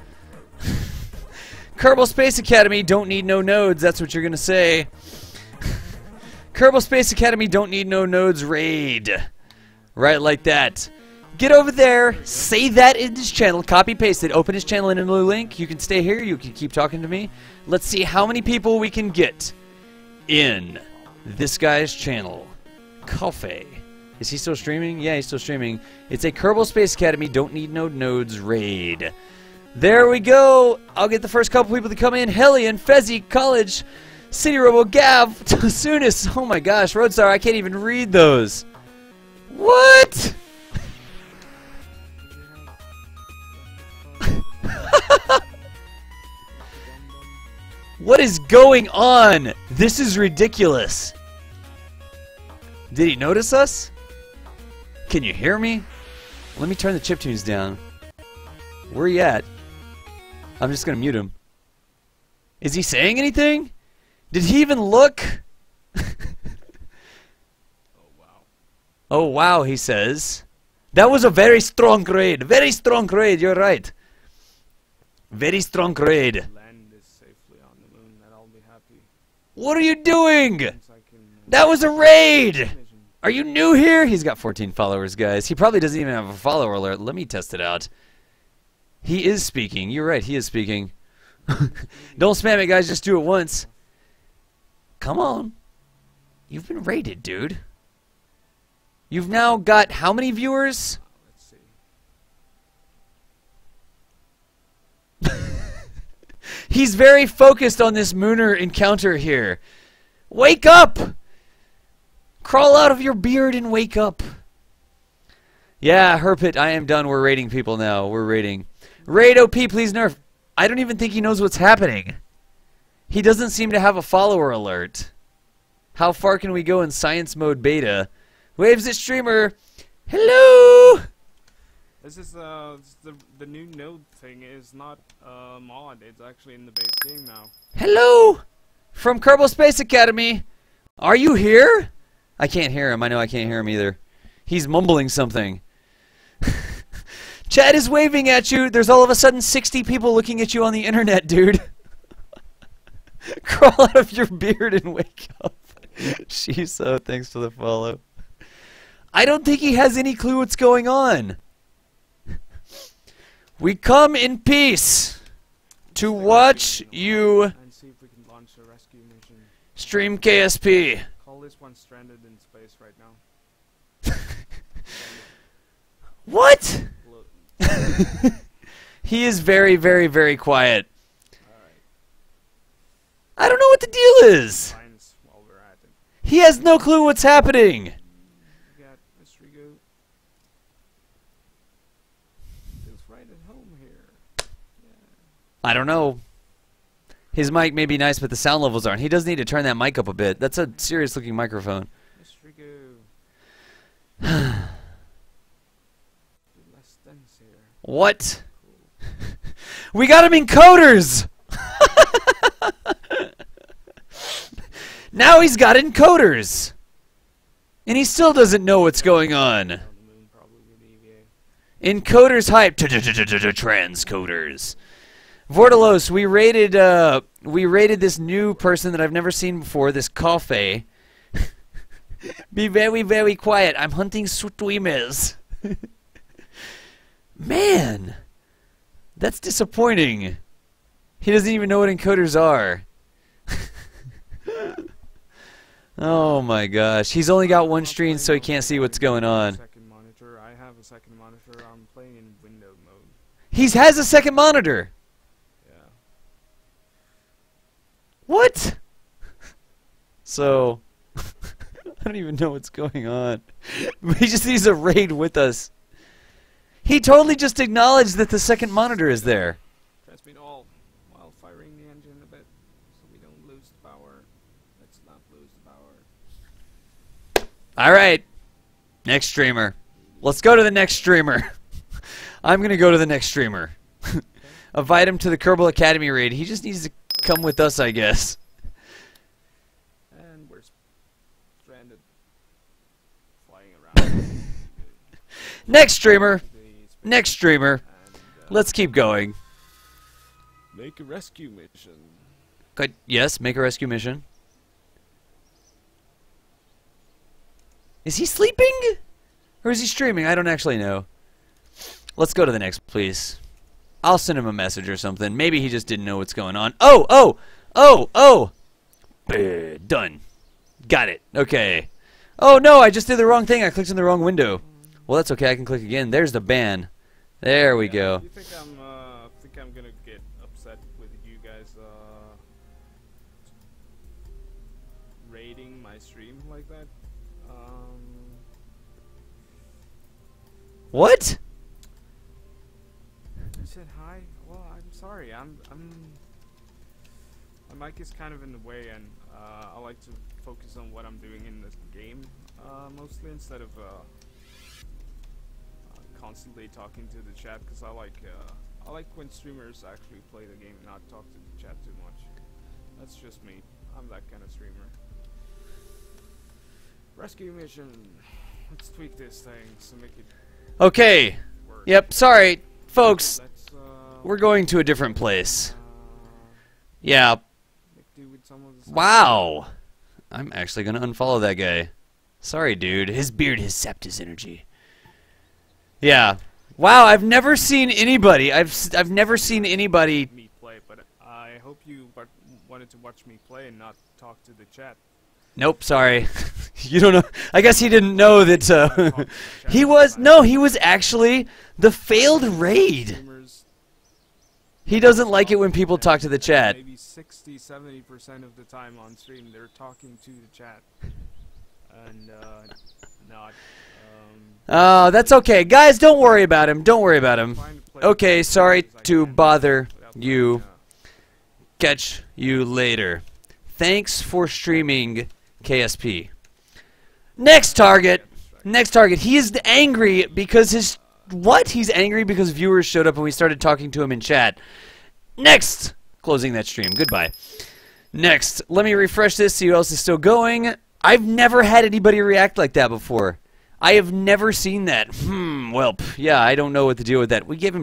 Kerbal Space Academy don't need no nodes. That's what you're going to say. Kerbal Space Academy don't need no nodes raid. Right like that. Get over there, say that in his channel, copy paste it, open his channel in a new link. You can stay here, you can keep talking to me. Let's see how many people we can get in this guy's channel. Coffee. Is he still streaming? Yeah, he's still streaming. It's a Kerbal Space Academy don't need no nodes raid. There we go. I'll get the first couple people to come in. Hellion, Fezzy, College, City Robo, Gav, Soonest. Oh my gosh, Roadstar, I can't even read those. What? What is going on? This is ridiculous. Did he notice us? Can you hear me? Let me turn the chiptunes down. Where are you at? I'm just gonna mute him. Is he saying anything? Did he even look? Oh wow, he says. That was a very strong raid. Very strong raid, you're right. Very strong raid. Land is safely on the moon, that I'll be happy. What are you doing? That was a raid! Are you new here? He's got 14 followers, guys. He probably doesn't even have a follower alert. Let me test it out. He is speaking. You're right, he is speaking. Don't spam it, guys. Just do it once. Come on. You've been raided, dude. You've now got how many viewers? Let's see. He's very focused on this Mooner encounter here. Wake up! Crawl out of your beard and wake up. Yeah, Herpit, I am done. We're raiding people now. We're raiding. Raid OP, please nerf. I don't even think he knows what's happening. He doesn't seem to have a follower alert. How far can we go in science mode beta? Waves it streamer. Hello. This is the new node thing is not mod. It's actually in the base game now. Hello, from Kerbal Space Academy. Are you here? I can't hear him. I know I can't hear him either. He's mumbling something. Chad is waving at you. There's all of a sudden 60 people looking at you on the internet, dude. Crawl out of your beard and wake up. Shiso, thanks for the follow. I don't think he has any clue what's going on. We come in peace to watch you And see if we can launch a rescue mission. stream KSP. Call this one stranded in space right now. What? Look. He is very, very, very quiet. Alright. I don't know what the deal is. Science while we're at it. He has no clue what's happening. We got Mr. Rigo. Feels right at home here. Yeah. I don't know. His mic may be nice, but the sound levels aren't. He does need to turn that mic up a bit. That's a serious-looking microphone. Mr. Rigo. Less dense here. What? Cool. We got him in coders! Now he's got encoders! And he still doesn't know what's going on. On the moon, probably with EVA. Encoders hype. Transcoders. Vortalos, we rated this new person that I've never seen before, this Coffee. Be very, very quiet. I'm hunting streamers. Man, that's disappointing. He doesn't even know what encoders are. Oh my gosh. He's only got one screen, so he can't see what's going on. Second monitor. I have a second monitor. I'm playing in window mode. He has a second monitor. Yeah. What? So, I don't even know what's going on. He just needs a raid with us. He totally just acknowledged that the second monitor is there. Transmit all while firing the engine a bit so we don't lose the power. Let's not lose the power. Alright. Next streamer. Let's go to the next streamer. I'm going to go to the next streamer. Invite him to the Kerbal Academy raid. He just needs to come with us, I guess. And we're stranded. Flying around. Next streamer. Next streamer. Let's keep going. Make a rescue mission. Good. Yes, make a rescue mission. Is he sleeping? Or is he streaming? I don't actually know. Let's go to the next, please. I'll send him a message or something. Maybe he just didn't know what's going on. Oh, oh, oh, oh. Done. Got it. Okay. Oh, no, I just did the wrong thing. I clicked in the wrong window. Well, that's okay. I can click again. There's the ban. There we go. You think I'm gonna get upset with you guys rating my stream like that? What? I said hi. Well, I'm sorry. My mic is kind of in the way, and I like to focus on what I'm doing in the game mostly instead of constantly talking to the chat, because I like when streamers actually play the game and not talk to the chat too much. That's just me. I'm that kind of streamer. Rescue mission. Let's tweak this thing to make it Okay. work. Yep, sorry. Folks, Let's we're going to a different place. Yeah. make do with some of the Wow. I'm actually going to unfollow that guy. Sorry, dude. His beard has sapped his energy. Yeah. Wow, I've never seen anybody. I've never seen anybody. me play, but I hope you wanted to watch me play and not talk to the chat. Nope, sorry. You don't know. I guess he didn't know that Talk to the chat he all was the time. no, he was actually the failed raid. Streamers, He doesn't like it when people talk to the chat. maybe 60-70% of the time on stream they're talking to the chat and not Oh, that's okay. Guys, don't worry about him. Don't worry about him. trying to play Okay, as sorry much as I to can bother without you. playing, Catch you later. Thanks for streaming KSP. Next target. Next target. He is angry because his... What? He's angry because viewers showed up and we started talking to him in chat. Next. Closing that stream. Goodbye. Next. Let me refresh this, see who else is still going. I've never had anybody react like that before. I have never seen that. Well, yeah, I don't know what to do with that. We gave him...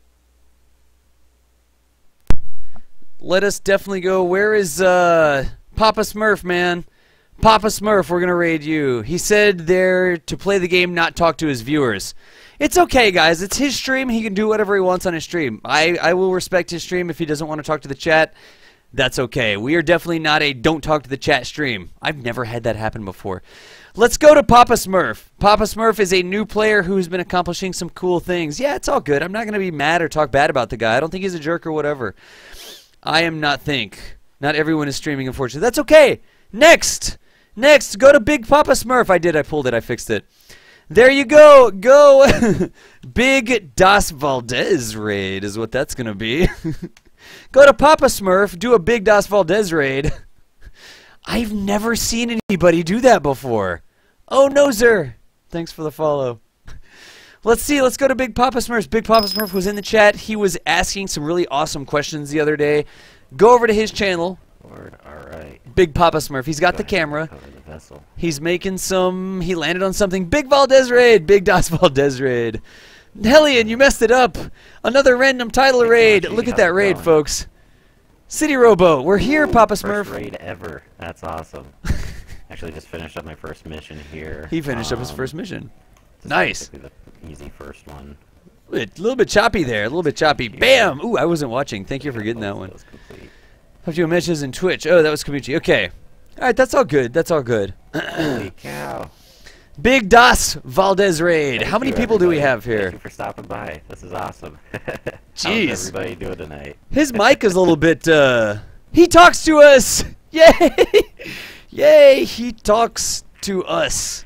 Let us definitely go. Where is Papa Smurf, man. Papa Smurf, we're going to raid you. He said there to play the game, not talk to his viewers. It's okay, guys. It's his stream. He can do whatever he wants on his stream. I will respect his stream if he doesn't want to talk to the chat. That's okay. We are definitely not a don't talk to the chat stream. I've never had that happen before. Let's go to Papa Smurf. Papa Smurf is a new player who's been accomplishing some cool things. Yeah, it's all good. I'm not going to be mad or talk bad about the guy. I don't think he's a jerk or whatever. I am not think. Not everyone is streaming, unfortunately. That's okay. Next. Next, go to Big Papa Smurf. I did. I pulled it. I fixed it. There you go. Go. Big Das Valdez raid is what that's going to be. Go to Papa Smurf. Do a Big Das Valdez raid. I've never seen anybody do that before. Oh, Nozer. Thanks for the follow. Let's see. Let's go to Big Papa Smurf. Big Papa Smurf was in the chat. He was asking some really awesome questions the other day. Go over to his channel. Word, alright. Big Papa Smurf. He's got the camera. He's making some... He landed on something. Big Valdez raid. Big Das Valdez raid. Hellion, you messed it up. Another random title raid. Look at that raid, folks. City Robo. We're here, Papa Smurf. First raid ever. That's awesome. Actually, just finished up my first mission here. He finished up his first mission. Nice. The easy first one. A little bit choppy there. A little bit choppy. Bam! Ooh, I wasn't watching. Thank you for getting that one. Have you mentions in Twitch? Oh, that was Kamuchi. Okay. All right, that's all good. That's all good. Holy cow. Big Das Valdez raid. How many people do we have here? Thank you for stopping by. This is awesome. Jeez. How's everybody doing tonight? His mic is a little bit, He talks to us! Yay! Yay! He talks to us.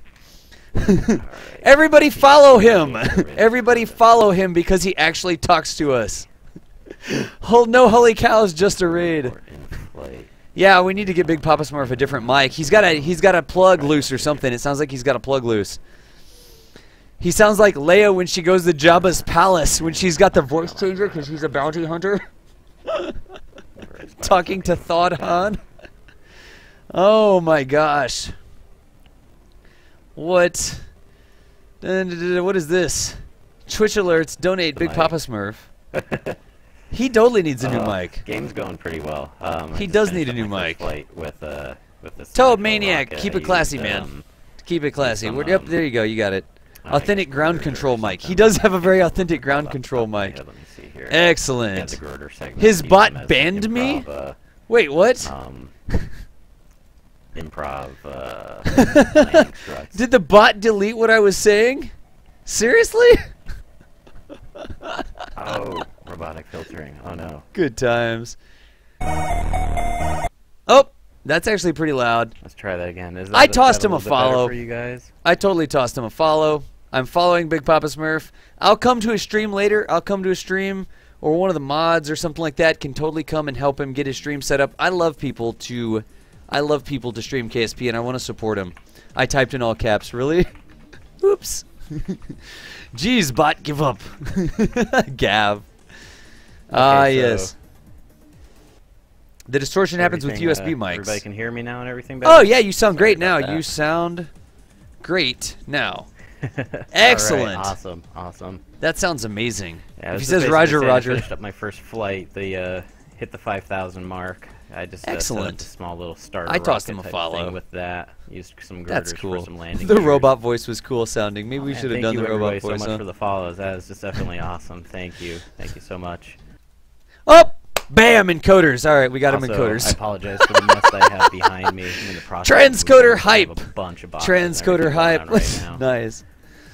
Everybody follow him! Everybody follow him because he actually talks to us. No holy cows, just a raid. Yeah, we need to get Big Papa Smurf a different mic. He's got a plug loose or something. It sounds like he's got a plug loose. He sounds like Leia when she goes to Jabba's palace when she's got the voice changer because she's a bounty hunter. Talking to Thawd Han. Oh my gosh. What? What is this? Twitch alerts. Donate Big Papa Smurf. He totally needs a new mic. Game's going pretty well. He does need a new mic. With this Toad Maniac, keep it classy, man. Keep it classy. Yep, there you go. You got it. Authentic ground control mic. He does have a very authentic ground control mic. Let me see here. Excellent. His bot banned me? Wait, what? Improv. Did the bot delete what I was saying? Seriously? Oh, robotic filtering. Oh no. Good times. Oh, that's actually pretty loud. Let's try that again. I tossed him a follow. For you guys? I totally tossed him a follow. I'm following Big Papa Smurf. I'll come to his stream later. I'll come to a stream, or one of the mods or something like that can totally come and help him get his stream set up. I love people to stream KSP, and I want to support him. I typed in all caps. Really? Oops. Jeez, bot, give up. Gav. Yes. The distortion happens with USB mics. Everybody can hear me now and everything better? Oh, yeah, you sound great now. You sound great now. Excellent. Right, awesome, awesome. That sounds amazing. Yeah, if he says Roger, Roger. I finished up my first flight. They hit the 5,000 mark. I just excellent. Set up a small little starter. I tossed him a follow with that. Used some That's girders cool. For some landing the gears. robot voice was cool sounding. Maybe we should have done the robot voice. Thank you so much for the follows. That is just definitely awesome. Thank you. Thank you so much. Oh, bam! Encoders. All right, we got him encoders. I apologize for the mess I have behind me. I'm in the process. Transcoder hype. A bunch of Transcoder hype. Right Nice.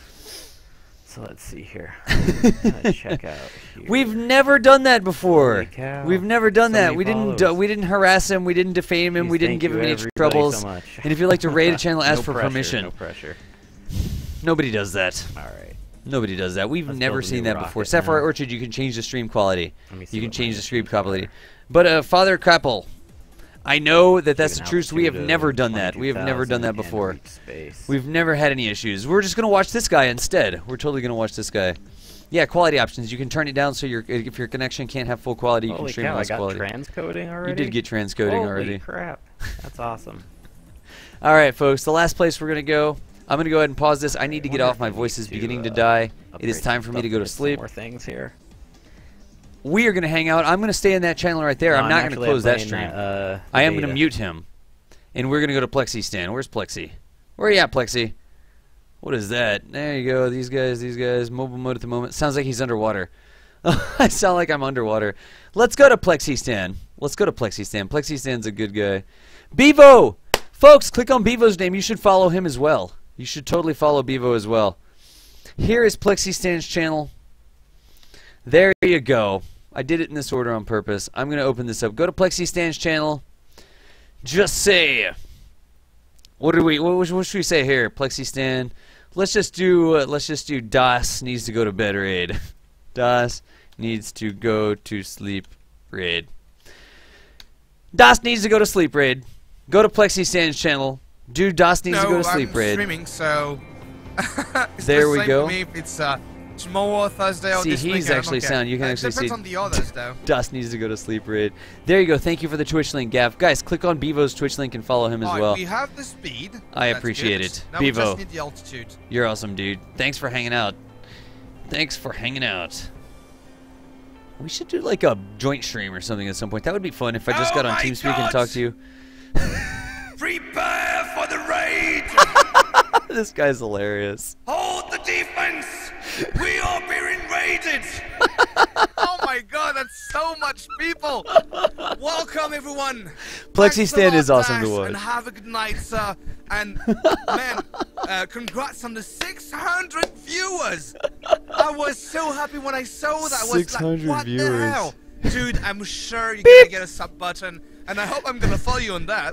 So let's see here. Check out here. We've never done that before. We've never done that. We follows. didn't harass him. We didn't defame him. Please, we didn't give him any troubles. So much. And if you'd like to raid a channel, ask for pressure, permission. No pressure. Nobody does that. All right. Nobody does that. We've Let's never build a seen new that before. rocket Sapphire now. Orchard, you can change the stream quality. See You can what change my the stream missions quality. are. But Father Crapple, I know that that's the Given truth. We have altitude never of done that. We have never done that 22,000 before. and reach space. We've never had any issues. We're just going to watch this guy instead. We're totally going to watch this guy. Yeah, quality options. You can turn it down so if your connection can't have full quality, you can Holy stream cow, less I got quality. transcoding already? You did get transcoding Holy already. crap. That's awesome. All right, folks. The last place we're going to go. I'm going to go ahead and pause this. I need to get off. My voice is beginning to die. It is time for me to go to sleep. More things here. We are going to hang out. I'm going to stay in that channel right there. No, I'm not going to close that stream. I am going to mute him. And we're gonna go to Plexi stand. Where's Plexi? Where are you at, Plexi? What is that? There you go. These guys. Mobile mode at the moment. Sounds like he's underwater. I sound like I'm underwater. Let's go to Plexi stand. Let's go to Plexi stand. Plexi stand's a good guy. Bevo! Folks, click on Bevo's name. You should follow him as well. You should totally follow Bevo as well. Here is Plexi stand's channel. There you go. I did it in this order on purpose. I'm going to open this up. Go to Plexi stand's channel. Just say... What should we say here? Plexi stand. Let's just do Das needs to go to bed raid. Das needs to go to sleep raid. Das needs to go to sleep raid. Go to Plexi stand's channel. Do Das needs to go to sleep raid. Streaming, so there we go. For me if it's tomorrow, Thursday, or See, this he's weekend, actually sound. You can actually see. Depends on the others, though. Das needs to go to sleep raid. There you go. Thank you for the Twitch link, Gav. Guys, click on Bevo's Twitch link and follow him as well. We have the speed. I That's appreciate good. it. Now Bevo. we just need the altitude. You're awesome, dude. Thanks for hanging out. Thanks for hanging out. We should do like a joint stream or something at some point. That would be fun if I just got on TeamSpeak and talked to you. Prepare for the raid! This guy's hilarious. Hold the defense! We are being raided! Oh my god, that's so much people! Welcome everyone! Plexi Thanks stand a lot, is awesome to Dash, watch. And have a good night, sir. And man, congrats on the 600 viewers! I was so happy when I saw that. I was 600 like, what viewers. the hell? Dude, I'm sure you're gonna get a sub button, and I hope I'm gonna follow you on that.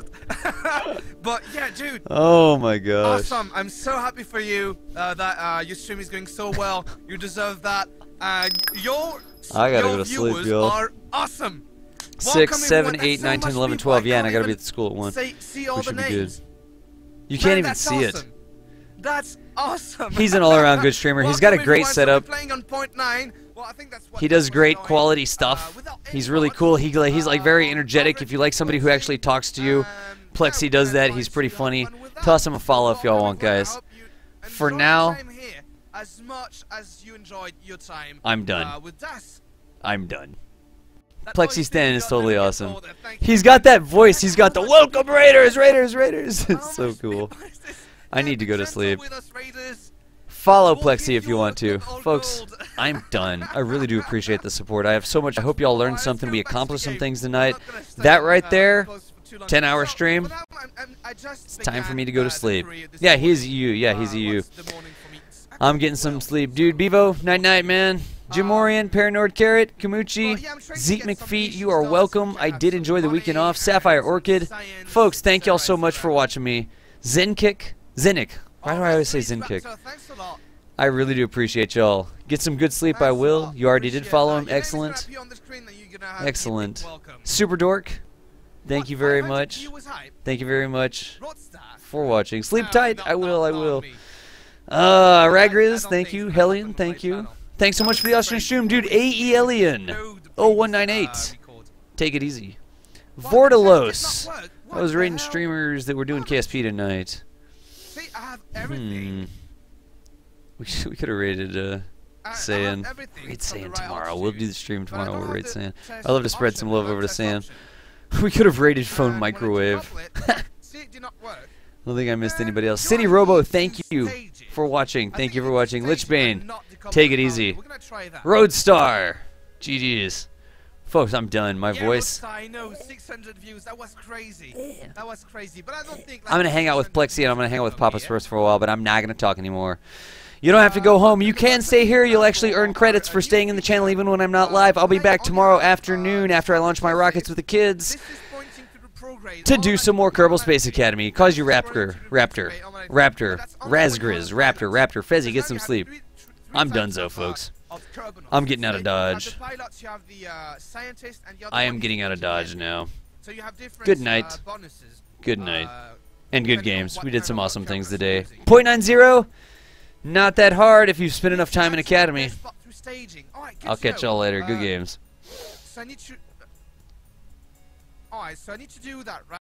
But yeah, dude. Oh my gosh. Awesome! I'm so happy for you that your stream is going so well. You deserve that. Your I gotta your go to sleep, viewers y'all. are awesome. 6, 7, Welcome, 8, 9, everyone. 10, 11, That's so 12. much Yeah, and I people. gotta be at school at 1. See all We the should be good. names. You Man, can't even that's see it. awesome. That's awesome. He's an all-around good streamer. He's got a Welcome, great everyone. So setup. we're playing on point 9. Well, I think that's what He does great going. quality stuff. Without any He's really mods, cool. He's like very energetic. If you like somebody who actually talks to you, Plexi yeah, does that. that's He's fine. pretty So funny. have fun with that. Toss him a follow if y'all Welcome, want, everyone. I guys. hope you For enjoy now, your time here as much as you enjoyed your time I'm done. with Das. I'm done. That Plexi voice Stan thing is got totally really awesome. older. Thank you. He's got that voice. He's got the welcome Raiders, Raiders, Raiders. How It's so much cool. people is this? I need to go to Gentle sleep. with us, Raiders. Follow We'll Plexi give if you you want to. good old Folks, gold. I'm done. I really do appreciate the support. I have so much. I hope y'all learned something. We accomplished some things tonight. That right there, 10-hour stream. It's time for me to go to sleep. Yeah, he's EU. Yeah, he's EU. I'm getting some sleep. Dude, Bevo, night-night, man. Jim Orion, Paranord Carrot, Kamuchi, Zeke McFeet, you are welcome. I did enjoy the weekend off. Sapphire Orchid. Folks, thank y'all so much for watching me. Zenkick. Why do I always say Zenkick? I really do appreciate y'all. Get some good sleep, I will. You already did follow him. Excellent. Excellent. Super Dork, thank you very much. Thank you very much for watching. Sleep tight. I will. Ragriz, thank you. Hellion, thank you. Thanks so much for the Austrian stream, dude. AELian 0198. Take it easy. Vordalos. I was rating streamers that were doing KSP tonight. We could have rated Saiyan. Raid Saiyan tomorrow. We'll do the stream tomorrow. We'll raid Saiyan. I love to spread some love over to Saiyan. We could have rated Phone Microwave. I don't think I missed anybody else. City Robo, thank you for watching. Thank you for watching. Lichbane, take it easy. Roadstar, GG's. Folks, I'm done. My voice. I know, 600 views. That was crazy. That was crazy. But I don't think. I'm gonna hang out with Plexi and I'm gonna hang out with Papa Spurs for a while, but I'm not gonna talk anymore. You don't have to go home. You can stay here. You'll actually earn credits for staying in the channel even when I'm not live. I'll be back tomorrow afternoon after I launch my rockets with the kids to do some more Kerbal Space Academy. Cause you Raptor, Razgriz, Raptor, Fezzy, get some sleep. I'm donezo, folks. I'm getting out of Dodge. I am getting out of Dodge now. Good night. Good night. And good games. We did some awesome things today. .90, not that hard if you've spent enough time in Academy. I'll catch y'all later. Good games. Alright, so I need to do that, right?